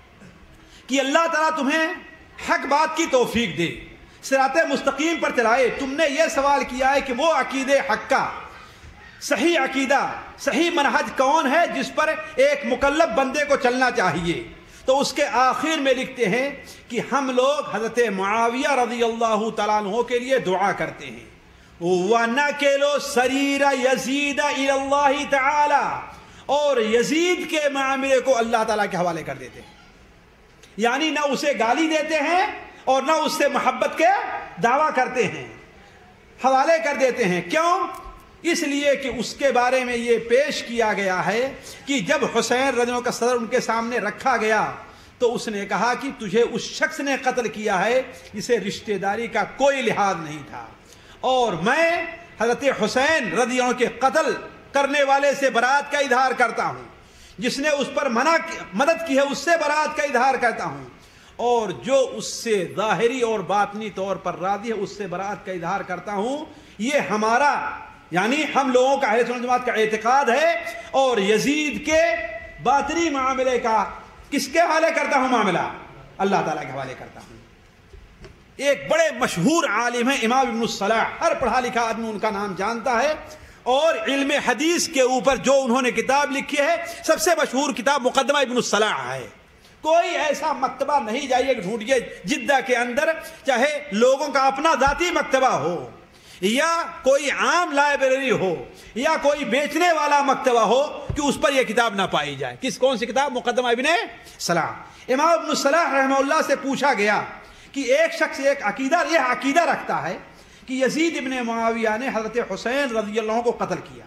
[SPEAKER 5] کہ اللہ تعالیٰ تمہیں حق بات کی توفیق دے، صراط مستقیم پر چلائے۔ تم نے یہ سوال کیا ہے کہ وہ عقیدے حق کا صحیح عقیدہ، صحیح منہج کون ہے جس پر ایک مکلف بندے کو چلنا چاہیے، تو اس کے آخر میں لکھتے ہیں کہ ہم لوگ حضرت معاویہ رضی اللہ تعالیٰ عنہ کے لیے دعا کرتے ہیں، وَنَكِلُ سَرِيرَ يَزِيدَ إِلَى اللَّهِ تَعَالَى، اور یزید کے معاملے کو اللہ تعالیٰ کے حوالے کر دیتے ہیں، یعنی نہ اسے گالی دیتے ہیں اور نہ اس سے محبت کے دعویٰ کرتے ہیں، حوالے کر دیتے ہیں۔ کیوں؟ اس لیے کہ اس کے بارے میں یہ پیش کیا گیا ہے کہ جب حسین رضی اللہ عنہ کا صدر ان کے سامنے رکھا گیا تو اس نے کہا کہ تجھے اس شخص نے قتل کیا ہے جسے رشتہ داری کا کوئی لحاظ نہیں تھا، اور میں حضرت حسین رضی اللہ عنہ کے قتل کرنے والے سے برات کا اظہار کرتا ہوں، جس نے اس پر مدد کی ہے اس سے برات کا اظہار کرتا ہوں، اور جو اس سے ظاہری اور باطنی طور پر راضی ہے اس سے برات کا اظہار کرتا ہوں۔ یہ ہمارا یعنی ہم لوگوں کا اہل سنت جماعت کا اعتقاد ہے، اور یزید کے باطنی معاملے کا کس کے حوالے کرتا ہوں معاملہ؟ اللہ تعالیٰ کے حوالے کرتا ہوں۔ ایک بڑے مشہور عالم ہیں امام ابن الصلاح، ہر پڑھا لکھا آدمی ان کا نام جانتا ہے، اور علم حدیث کے اوپر جو انہوں نے کتاب لکھی ہے سب سے مشہور کتاب مقدمہ ابن الصلاح ہے۔ کوئی ایسا مکتبہ نہیں جائیے کہ ڈھونڈیے جدہ کے اندر، چاہے لوگوں کا اپنا ذاتی مکتبہ ہو یا کوئی عام لائبریری ہو یا کوئی بیچنے والا مکتبہ ہو، کہ اس پر یہ کتاب نہ پائی جائے۔ کون سی کتاب؟ مقدمہ ابن صلاح۔ امام ابن الصلاح رحمہ اللہ سے پوچھا گیا کہ ایک شخص ایک یہ عقیدہ رکھتا ہے کہ یزید ابن معاویہ نے حضرت حسین رضی اللہ عنہ کو قتل کیا،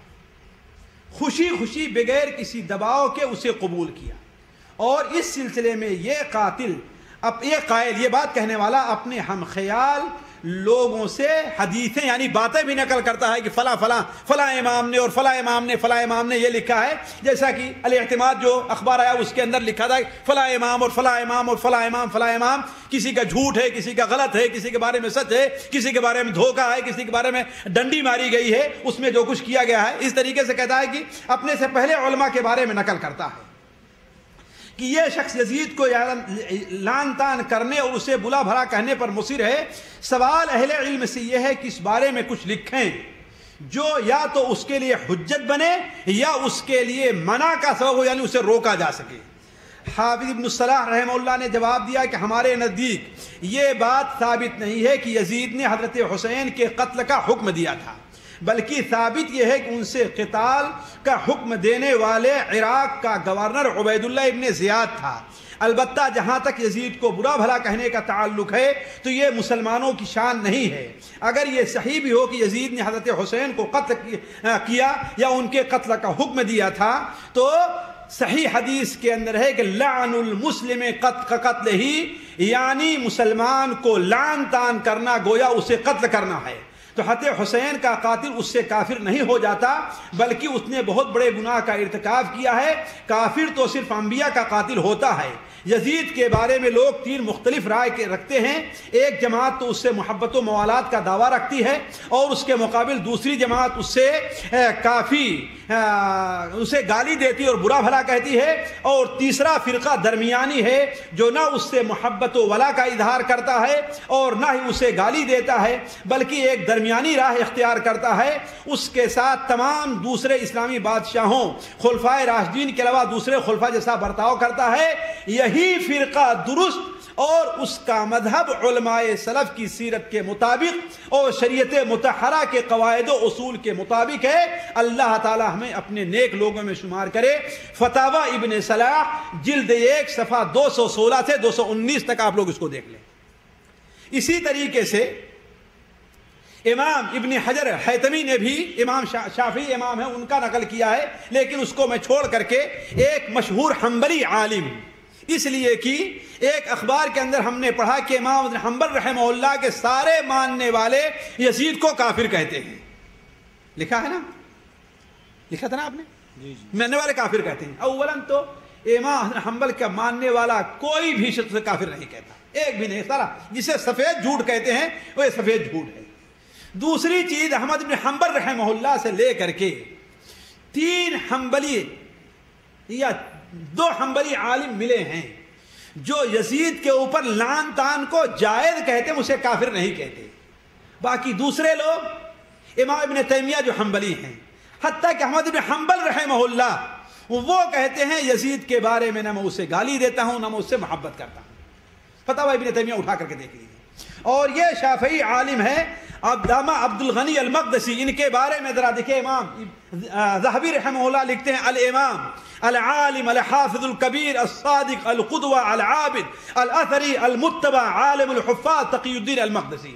[SPEAKER 5] خوشی خوشی بغیر کسی دباؤ کے اسے قبول کیا، اور اس سلسلے میں یہ قائل یہ بات کہنے والا اپنے ہم خیال لوگوں سے حدیثیں یعنی باتیں بھی نقل کرتا ہے کہ فلاں فلاں فلاں امام نے اور فلاں امام نے فلاں امام نے یہ لکھا ہے. جیسا کہ الاعتماد جو اخبار آیا اس کے اندر لکھا تھا فلاں امام اور فلاں امام اور فلاں امام فلاں امام. کسی کا جھوٹ ہے, کسی کا غلط ہے, کسی کے بارے میں سچ ہے, کسی کے بارے میں دھوکہ ہے, کسی کے بارے میں ڈنڈی ماری گئی ہے, اس میں جو کچھ کیا گیا ہے. اس طریقے سے کہتا ہے کہ اپنے سے پہلے علماء کے بارے میں نقل کرتا ہے کہ یہ شخص یزید کو لعن طعن کرنے اور اسے بلا بھلا کہنے پر مصر ہے. سوال اہل علم سے یہ ہے کہ اس بارے میں کچھ لکھیں جو یا تو اس کے لیے حجت بنے یا اس کے لیے منع کا سبب ہو, یعنی اسے روکا جا سکے. حافظ ابن صلاح رحمہ اللہ نے جواب دیا کہ ہمارے نزدیک یہ بات ثابت نہیں ہے کہ یزید نے حضرت حسین کے قتل کا حکم دیا تھا, بلکہ ثابت یہ ہے کہ ان سے قتال کا حکم دینے والے عراق کا گورنر عبید اللہ ابن زیاد تھا. البتہ جہاں تک یزید کو برا بھلا کہنے کا تعلق ہے تو یہ مسلمانوں کی شان نہیں ہے. اگر یہ صحیح بھی ہو کہ یزید نے حضرت حسین کو قتل کیا یا ان کے قتل کا حکم دیا تھا تو صحیح حدیث کے اندر ہے کہ لعن المسلم قتل ہی, یعنی مسلمان کو لعن طعن کرنا گویا اسے قتل کرنا ہے. تو حضرت حسین کا قاتل اس سے کافر نہیں ہو جاتا بلکہ اس نے بہت بڑے گناہ کا ارتکاب کیا ہے. کافر تو صرف انبیاء کا قاتل ہوتا ہے. یزید کے بارے میں لوگ 3 مختلف رائے رکھتے ہیں. ایک جماعت تو اس سے محبت و موالات کا دعویٰ رکھتی ہے اور اس کے مقابل دوسری جماعت اس سے اسے گالی دیتی اور برا بھلا کہتی ہے. اور تیسرا فرقہ درمیانی ہے جو نہ اس سے محبت و ولا کا اظہار کرتا ہے اور نہ ہی اسے گالی دیتا ہے بلکہ ایک درمیانی راہ اختیار کرتا ہے. اس کے ساتھ تمام دوسرے اسلامی بادشاہوں خلفائے راشدین کے علاوہ دوسرے خلفاء جیسا برتاؤ کرتا ہے. یہی فرقہ درست اور اس کا مذہب علماء سلف کی سیرت کے مطابق اور شریعت مطہرہ کے قواعد و اصول کے مطابق ہے. اللہ تعالی ہمیں اپنے نیک لوگوں میں شمار کرے. فتاوی ابن صلاح جلد 1 صفحہ 216 سے 219 تک آپ لوگ اس کو دیکھ لیں. اسی طریقے سے امام ابن حجر حیتمی نے بھی, امام شافعی امام ہے, ان کا نقل کیا ہے, لیکن اس کو میں چھوڑ کر کے ایک مشہور حنبلی عالم, اس لیے کہ ایک اخبار کے اندر ہم نے پڑھا کہ امام ابن حنبل رحمہ اللہ کے سارے ماننے والے یزید کو کافر کہتے ہیں. لکھا ہے نا, لکھا تھا نا آپ نے, ماننے والے کافر کہتے ہیں. اولاً تو امام ابن حنبل کا ماننے والا کوئی بھی شخص کافر نہیں کہتا, ایک بھی نہیں. سارا جسے سفید جھوٹ کہتے ہیں وہ سفید جھوٹ ہے. دوسری چیز, احمد بن حنبل رحمہ اللہ سے لے کر کے 3 حنبلی یا 2 حنبلی عالم ملے ہیں جو یزید کے اوپر لعن طعن کو جائز کہتے ہیں, اسے کافر نہیں کہتے. باقی دوسرے لوگ امام ابن تیمیہ جو حنبلی ہیں, حتیٰ کہ احمد بن حنبل رحمہ اللہ وہ کہتے ہیں یزید کے بارے میں نہ میں اسے گالی دیتا ہوں نہ میں اس سے محبت کرتا ہوں. فتاوی ابن تیمیہ اٹھا کر کے دیکھ لیجیے. اور یہ شافعی عالم ہے علامہ عبد الغنی المقدسی, ان کے بارے میں ذرا دیکھیں. امام ذہبی رحمہ اللہ لکھتے ہیں الامام العالم الحافظ الکبیر الصادق القدوہ العابد الاثری المتبع عالم الحفاظ تقی الدین المقدسی.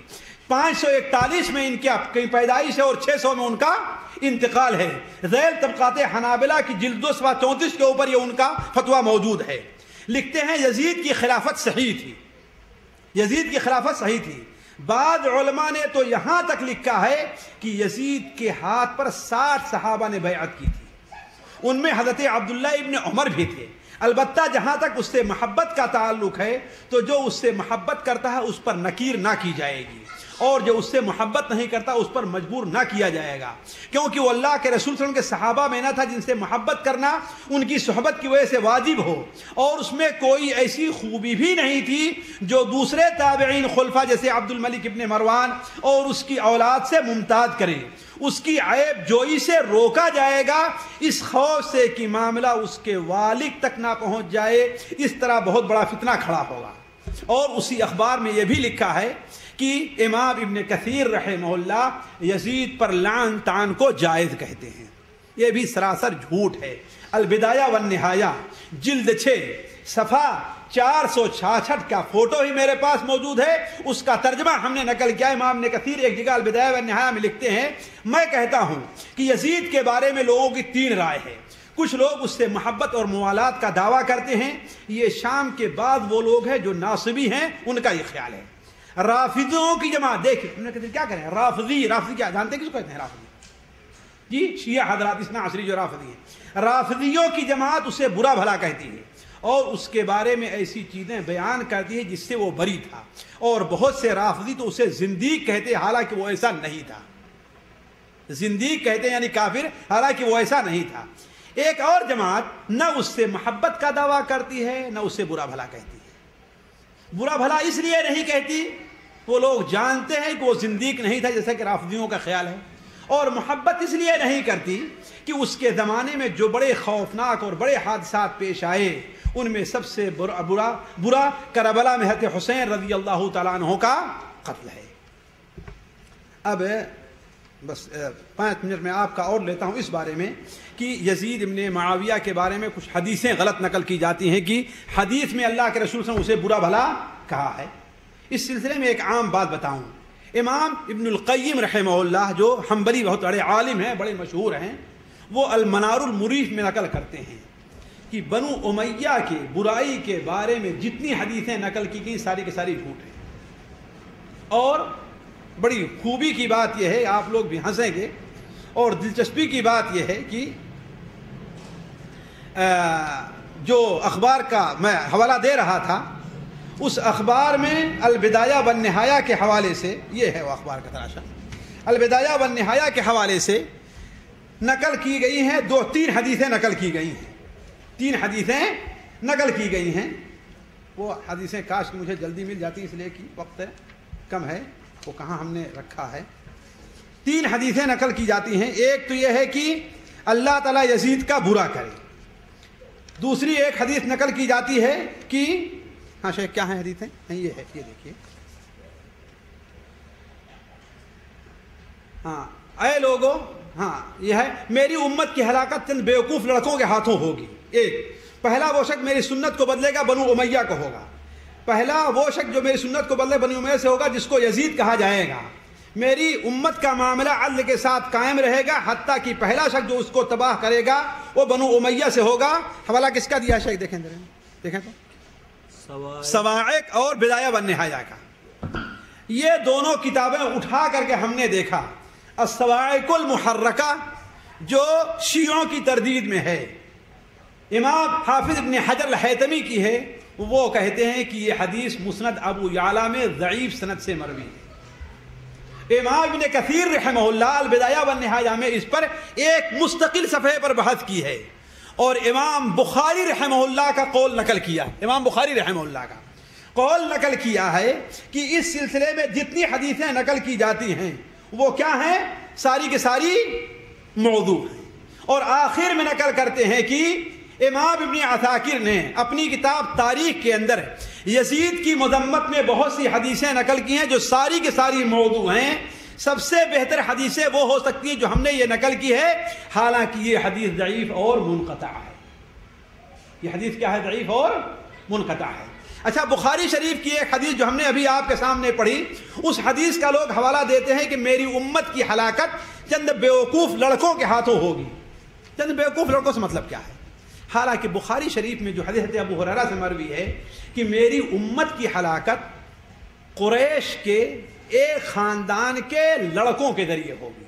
[SPEAKER 5] 541 میں ان کی پیدائش ہے اور 600 میں ان کا انتقال ہے. ذیل طبقات حنابلہ کی جلد 2 صفحہ 34 کے اوپر یہ ان کا فتویٰ موجود ہے. لکھتے ہیں یزید کی خلافت صحیح تھی, یزید کی خلافت صحیح تھی. بعض علماء نے تو یہاں تک لکھا ہے کہ یزید کے ہاتھ پر 60 صحابہ نے بیعت کی تھی, ان میں حضرت عبداللہ ابن عمر بھی تھے. البتہ جہاں تک اس سے محبت کا تعلق ہے تو جو اس سے محبت کرتا ہے اس پر نکیر نہ کی جائے گی اور جو اس سے محبت نہیں کرتا اس پر مجبور نہ کیا جائے گا, کیونکہ وہ اللہ کے رسول صلی اللہ علیہ وسلم کے صحابہ میں نہ تھا جن سے محبت کرنا ان کی صحبت کی وجہ سے واجب ہو, اور اس میں کوئی ایسی خوبی بھی نہیں تھی جو دوسرے تابعین خلفاء جیسے عبد الملک ابن مروان اور اس کی اولاد سے ممتاز کرے. اس کی عیب جوئی سے روکا جائے گا اس خوف سے کہ معاملہ اس کے والد تک نہ پہنچ جائے, اس طرح بہت بڑا فتنہ کھڑا ہوگا. اور اسی اخبار میں یہ بھی لکھا ہے کہ امام ابن کثیر رحمہ اللہ یزید پر لعن طعن کو جائز کہتے ہیں. یہ بھی سراسر جھوٹ ہے. البدایہ والنہایہ جلد 6 صفحہ 466 کا فوٹو ہی میرے پاس موجود ہے, اس کا ترجمہ ہم نے نقل کیا. امام ابن کثیر ایک جگہ البدایہ والنہایہ میں لکھتے ہیں, میں کہتا ہوں کہ یزید کے بارے میں لوگوں کی 3 رائے ہے. کچھ لوگ اس سے محبت اور موالات کا دعویٰ کرتے ہیں, یہ شام کے بعد وہ لوگ ہیں جو ناصبی ہیں, ان کا یہ خیال ہے. رافضیوں کی جماعت، دیکھیں ہم نے کہتے کیا کریں، رافضی کیا جانتے ہیں کس کو کہتے ہیں؟ رافضی جی شیعہ حضرات اثنا عشری جو رافضی ہیں، رافضیوں کی جماعت اسے برا بھلا کہتی ہے اور اس کے بارے میں ایسی چیزیں بیان کرتی ہے جس سے وہ بری تھا، اور بہت سے رافضی تو اسے زندیق کہتے حالانکہ وہ ایسا نہیں تھا، زندیق کہتے ہیں یعنی کافر، حالانکہ وہ ایسا نہیں تھا۔ ایک اور جماعت نہ اس سے محبت کا دعویٰ کرتی ہے نہ اس سے برا بھلا کہتی ہے۔ برا بھلا اس لیے نہیں کہتی، وہ لوگ جانتے ہیں کہ وہ زندیق نہیں تھا جیسا کہ رافضیوں کا خیال ہے، اور محبت اس لیے نہیں کرتی کہ اس کے زمانے میں جو بڑے خوفناک اور بڑے حادثات پیش آئے ان میں سب سے برا کربلا میں حضرت حسین رضی اللہ تعالیٰ عنہ کا قتل ہے۔ اب بس 5 منٹ میں آپ کا اور لیتا ہوں اس بارے میں کہ یزید ابن معاویہ کے بارے میں کچھ حدیثیں غلط نقل کی جاتی ہیں کہ حدیث میں اللہ کے رسول صلی اللہ علیہ وسلم اسے برا بھلا کہا ہے۔ اس سلسلے میں ایک عام بات بتاؤں، امام ابن القیم رحمہ اللہ جو حنبلی بہت بڑے عالم ہیں، بڑے مشہور ہیں، وہ المنار المریف میں نقل کرتے ہیں کہ بنو امیہ کے برائی کے بارے میں جتنی حدیثیں نقل کی گئی ساری کی ساری جھوٹ ہیں، اور بڑی خوبی کی بات یہ ہے، آپ لوگ بھی ہنسیں گے، اور دلچسپی کی بات یہ ہے کہ جو اخبار کا میں حوالہ دے رہا تھا اس اخبار میں البدایہ والنہایہ کے حوالے سے، یہ ہے وہ اخبار کا تراشا، البدایہ والنہایہ کے حوالے سے نقل کی گئی ہیں 3 حدیثیں نقل کی گئی ہیں، 3 حدیثیں نقل کی گئی ہیں۔ وہ حدیثیں کاش کہ مجھے جلدی مل جاتی، اس لیے کہ وقت کم ہے، وہ کہاں ہم نے رکھا ہے۔ 3 حدیثیں نقل کی جاتی ہیں، ایک تو یہ ہے کہ اللہ تعالیٰ یزید کا برا کرے، دوسری ایک حدیث نقل کی جاتی ہے کہ ہاں شیخ کیا ہیں حدیثیں؟ یہ ہے، یہ دیکھیے، ہاں اے لوگوں، ہاں یہ ہے، میری امت کی ہلاکت چند بیوقوف لڑکوں کے ہاتھوں ہوگی۔ ایک پہلا وہ شخص میری سنت کو بدلے گا بنو امیہ کو ہوگا، پہلا وہ شخص جو میری سنت کو بدلے بنو امیہ سے ہوگا جس کو یزید کہا جائے گا۔ میری امت کا معاملہ عدل کے ساتھ قائم رہے گا، حتیٰ کہ پہلا شخص جو اس کو تباہ کرے گا وہ بنو امیہ سے ہوگا۔ حوالہ کس کا دیا ہے شیخ؟ دیکھیں تو سواعق اور بدایہ والنہایہ کا، یہ دونوں کتابیں اٹھا کر کے ہم نے دیکھا، الصواعق المحرکہ جو شیعوں کی تردید میں ہے، امام حافظ ابن حجر الہیثمی کی ہے، وہ کہتے ہیں کہ یہ حدیث مسند ابو یعلا میں ضعیف سند سے مروی ہے۔ امام ابن کثیر رحمہ اللہ البدایہ والنہایہ میں اس پر ایک مستقل صفحے پر بحث کی ہے، اور امام بخاری رحمہ اللہ کا قول نقل کیا، امام بخاری رحمہ اللہ کا قول نقل کیا ہے کہ اس سلسلے میں جتنی حدیثیں نقل کی جاتی ہیں وہ کیا ہیں؟ ساری کے ساری موضوع ہیں، اور آخر میں نقل کرتے ہیں کہ امام ابن عساکر نے اپنی کتاب تاریخ کے اندر یزید کی مذمت میں بہت سی حدیثیں نقل کی ہیں جو ساری کے ساری موضوع ہیں۔ سب سے بہتر حدیثیں وہ ہو سکتی ہیں جو ہم نے یہ نقل کی ہے، حالانکہ یہ حدیث ضعیف اور منقطع ہے۔ یہ حدیث کیا ہے؟ ضعیف اور منقطع ہے۔ اچھا، بخاری شریف کی ایک حدیث جو ہم نے ابھی آپ کے سامنے پڑھی، اس حدیث کا لوگ حوالہ دیتے ہیں کہ میری امت کی ہلاکت چند بیوقوف لڑکوں کے ہاتھوں ہوگی۔ چند بیوقوف لڑکوں سے مطلب کیا ہے؟ حالانکہ بخاری شریف میں جو حدیث ابو ہریرہ سے مروی ہے کہ میری امت کی ہلاکت قریش کے ایک خاندان کے لڑکوں کے ذریعے ہوگی،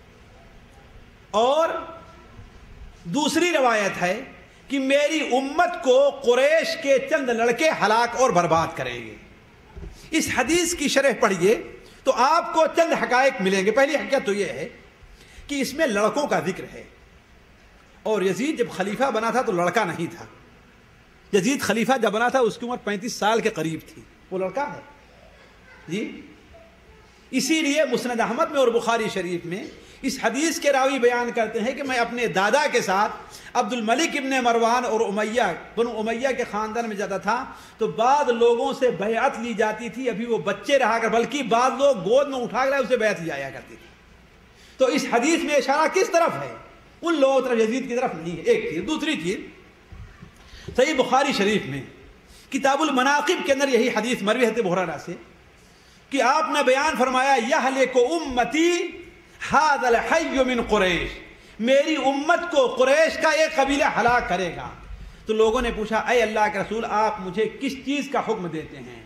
[SPEAKER 5] اور دوسری روایت ہے کہ میری امت کو قریش کے چند لڑکے ہلاک اور برباد کریں گے۔ اس حدیث کی شرح پڑھیے تو آپ کو چند حقائق ملیں گے۔ پہلی حقیقت تو یہ ہے کہ اس میں لڑکوں کا ذکر ہے، اور یزید جب خلیفہ بنا تھا تو لڑکا نہیں تھا۔ یزید خلیفہ جب بنا تھا اس کی عمر 35 سال کے قریب تھی، وہ لڑکا ہے جی۔ اسی لیے مسند احمد میں اور بخاری شریف میں اس حدیث کے راوی بیان کرتے ہیں کہ میں اپنے دادا کے ساتھ عبد الملک ابن مروان اور امیہ بنو امیہ کے خاندان میں جاتا تھا تو بعض لوگوں سے بیعت لی جاتی تھی، ابھی وہ بچے رہا کر، بلکہ بعض لوگ گود میں اٹھا کر اسے بیعت لی آیا کرتی تھی۔ تو اس حدیث میں اشارہ کس طرف ہے؟ ان لوگوں طرف، یزید کی طرف نہیں ہے، ایک چیز۔ دوسری چیز، صحیح بخاری شریف میں کتاب المناقب کے اندر یہی حدیث مروی ہے ابو ہریرہ سے کہ آپ نے بیان فرمایا یہلک امتی ھذا الحی من قریش، میری امت کو قریش کا ایک قبیلہ ہلاک کرے گا۔ تو لوگوں نے پوچھا اے اللہ کے رسول آپ مجھے کس چیز کا حکم دیتے ہیں؟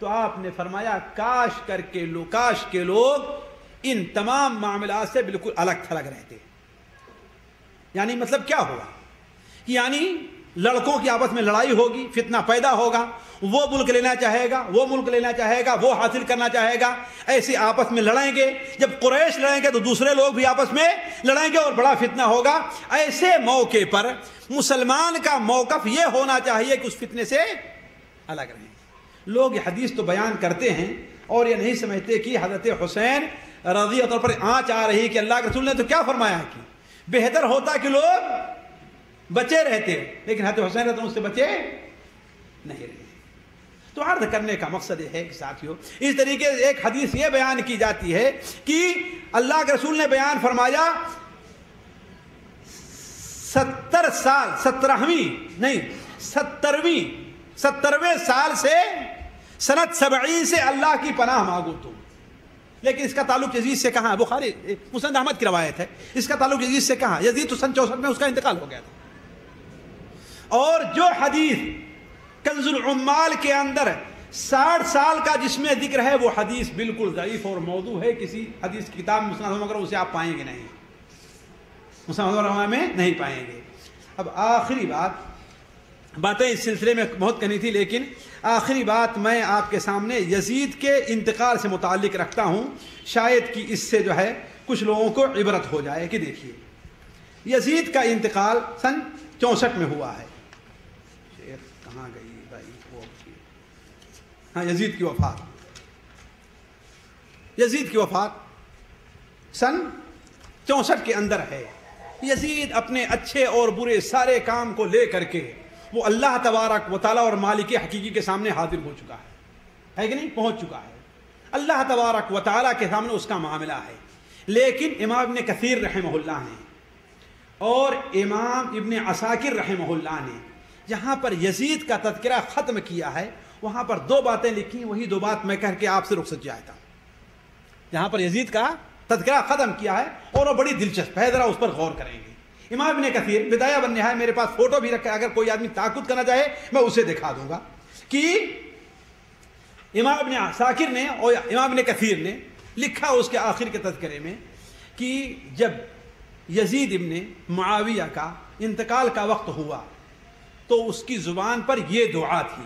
[SPEAKER 5] تو آپ نے فرمایا کاش کے لوگ ان تمام معاملات سے بالکل الگ تھلگ رہتے. یعنی مطلب کیا ہوا؟ یعنی لڑکوں کی آپس میں لڑائی ہوگی، فتنہ پیدا ہوگا، وہ ملک لینا چاہے گا، وہ ملک لینا چاہے گا، وہ حاصل کرنا چاہے گا، ایسے آپس میں لڑیں گے. جب قریش لڑیں گے تو دوسرے لوگ بھی آپس میں لڑیں گے اور بڑا فتنہ ہوگا. ایسے موقع پر مسلمان کا موقف یہ ہونا چاہیے کہ اس فتنے سے الگ رہیں. لوگ یہ حدیث تو بیان کرتے ہیں اور یہ نہیں سمجھتے کہ حضرت حسین رضی اللہ عنہ پر آنچ آ رہی کہ اللہ کے رسول نے تو کیا فرمایا کہ بہتر ہوتا کہ لوگ بچے رہتے، لیکن حضرت حسین رضی اللہ عنہ اس سے بچے نہیں رہے. تو عرض کرنے کا مقصد یہ ہے کہ ساتھیو، اس طریقے سے ایک حدیث یہ بیان کی جاتی ہے کہ اللہ کے رسول نے بیان فرمایا 70ویں سال سے سنت 70 سے اللہ کی پناہ مانگو تم. لیکن اس کا تعلق یزید سے کہاں ہے؟ بخاری مسند احمد کی روایت ہے. اس کا تعلق یزید سے کہاں؟ یزید تو سن 64 میں اس کا انتقال ہو گیا تھا. اور جو حدیث کنز العمال کے اندر 60 سال کا جس میں ذکر ہے وہ حدیث بالکل ضعیف اور موضوع ہے. کسی حدیث کی کتاب مسند احمد اسے آپ پائیں گے نہیں، مسند احمد میں نہیں پائیں گے. اب آخری باتیں اس سلسلے میں بہت کہنی تھی، لیکن آخری بات میں آپ کے سامنے یزید کے انتقال سے متعلق رکھتا ہوں. شاید کہ اس سے جو ہے کچھ لوگوں کو عبرت ہو جائے کہ دیکھیے یزید کا انتقال سن 64 میں ہوا ہے. کہاں گئی بھائی وہ؟ ہاں، یزید کی وفات سن 64 کے اندر ہے. یزید اپنے اچھے اور برے سارے کام کو لے کر کے وہ اللہ تبارک و تعالیٰ اور مالک حقیقی کے سامنے حاضر ہو چکا ہے کہ نہیں؟ پہنچ چکا ہے. اللہ تبارک و تعالیٰ کے سامنے اس کا معاملہ ہے. لیکن امام ابن کثیر رحمہ اللہ نے اور امام ابن عساکر رحمہ اللہ نے جہاں پر یزید کا تذکرہ ختم کیا ہے وہاں پر 2 باتیں لکھی. وہی 2 بات میں کہہ کے آپ سے رخصت چاہتا ہوں. جہاں پر یزید کا تذکرہ ختم کیا ہے اور وہ بڑی دلچسپ ہے، ذرا اس پر غور کریں گے. امام ابن کثیر بدایہ والنہایہ، میرے پاس فوٹو بھی رکھا ہے، اگر کوئی آدمی تعقب کرنا چاہے میں اسے دکھا دوں گا کہ امام ابن عساکر نے اور امام ابن کثیر نے لکھا اس کے آخر کے تذکرے میں کہ جب یزید ابن معاویہ کا انتقال کا وقت ہوا تو اس کی زبان پر یہ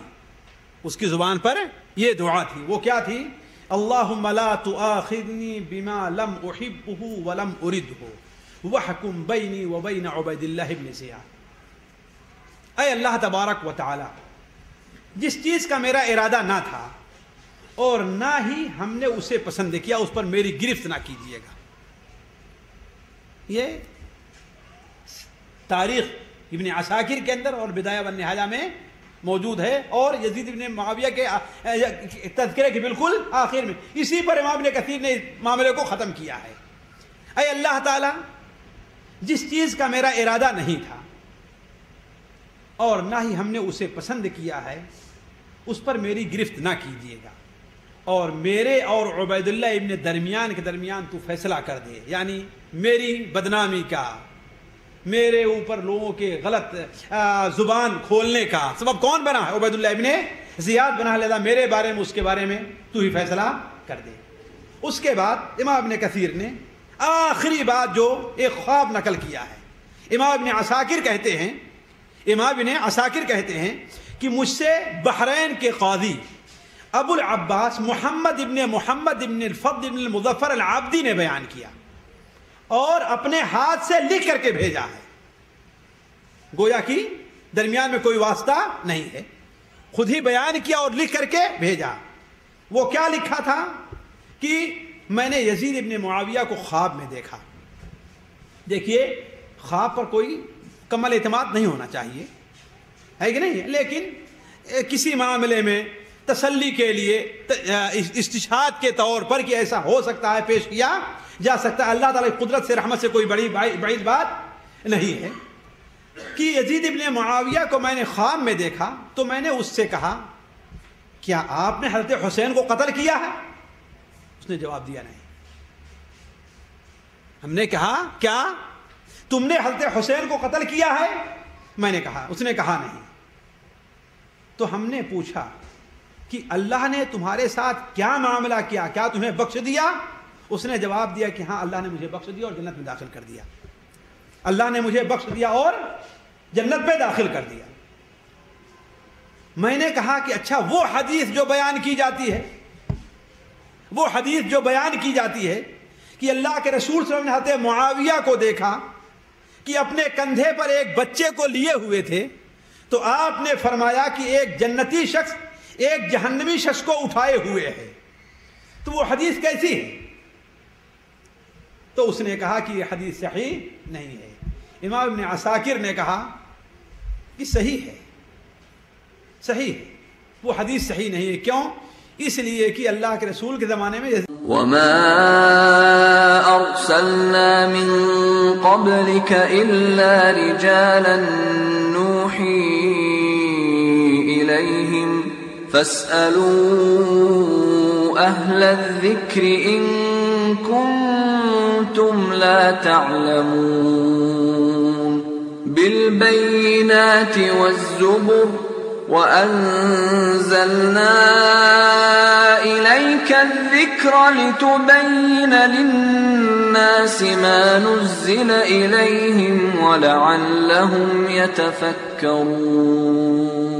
[SPEAKER 5] دعا تھی. وہ کیا تھی؟ اللہم لا تؤاخذنی بما لم احبہ ولم اردہ وحکم بینی وبین عبید اللہ ابن زیاد. اے اللہ تبارک و تعالی، جس چیز کا میرا ارادہ نہ تھا اور نہ ہی ہم نے اسے پسند کیا اس پر میری گرفت نہ کیجیے گا. یہ تاریخ ابن عساکر کے اندر اور بدایہ والنہایہ میں موجود ہے اور یزید ابن معاویہ کے تذکرے کے بالکل آخر میں. اسی پر امام ابن کثیر نے معاملے کو ختم کیا ہے. اے اللہ تعالی، جس چیز کا میرا ارادہ نہیں تھا اور نہ ہی ہم نے اسے پسند کیا ہے اس پر میری گرفت نہ کیجیے گا اور میرے اور عبید اللہ ابن کے درمیان تو فیصلہ کر دے. یعنی میری بدنامی کا، میرے اوپر لوگوں کے غلط زبان کھولنے کا سبب کون بنا ہے؟ عبید اللہ ابن زیاد بنا. لہذا میرے بارے میں اس کے بارے میں تو ہی فیصلہ کر دے. اس کے بعد امام ابن کثیر نے آخری بات جو ایک خواب نقل کیا ہے. امام ابن عساکر کہتے ہیں کہ مجھ سے بحرین کے قاضی ابو العباس محمد ابن الفضل ابن المظفر العابدی نے بیان کیا اور اپنے ہاتھ سے لکھ کر کے بھیجا ہے. گویا کہ درمیان میں کوئی واسطہ نہیں ہے، خود ہی بیان کیا اور لکھ کر کے بھیجا. وہ کیا لکھا تھا کہ میں نے یزید ابن معاویہ کو خواب میں دیکھا. دیکھیے، خواب پر کوئی کمل اعتماد نہیں ہونا چاہیے، ہے کہ نہیں؟ لیکن کسی معاملے میں تسلی کے لیے استشہاد کے طور پر کہ ایسا ہو سکتا ہے پیش کیا جا سکتا ہے. اللہ تعالیٰ کی قدرت سے، رحمت سے کوئی بڑی بعید بات نہیں ہے کہ یزید ابن معاویہ کو میں نے خواب میں دیکھا تو میں نے اس سے کہا کیا آپ نے حضرت حسین کو قتل کیا ہے؟ اس نے جواب دیا نہیں. ہم نے کہا کیا تم نے حضرت حسین کو قتل کیا ہے؟ میں نے کہا. اس نے کہا نہیں. تو ہم نے پوچھا کہ اللہ نے تمہارے ساتھ کیا معاملہ کیا, کیا تمہیں بخش دیا؟ اس نے جواب دیا کہ ہاں اللہ نے مجھے بخش دیا اور جنت میں داخل کر دیا, اللہ نے مجھے بخش دیا اور جنت میں داخل کر دیا. میں نے کہا کہ اچھا وہ حدیث جو بیان کی جاتی ہے, وہ حدیث جو بیان کی جاتی ہے کہ اللہ کے رسول صلی اللہ علیہ وسلم نے حضرت معاویہ کو دیکھا کہ اپنے کندھے پر ایک بچے کو لیے ہوئے تھے, تو آپ نے فرمایا کہ ایک جنتی شخص ایک جہنمی شخص کو اٹھائے ہوئے ہے, تو وہ حدیث کیسی ہے؟ تو اس نے کہا کہ یہ حدیث صحیح نہیں ہے. امام ابن عساکر نے کہا کہ صحیح ہے, صحیح ہے, وہ حدیث صحیح نہیں ہے. کیوں؟ اس لیے کہ اللہ کے رسول کے زمانے میں
[SPEAKER 2] وما أرسلنا من قبلك إلا رجالا نوحي إليهم فاسألوا أهل الذكر إن كنتم لا تعلمون بالبينات والزبر وأنزلنا إليك الذكر لتبين للناس ما نزل إليهم ولعلهم يتفكرون.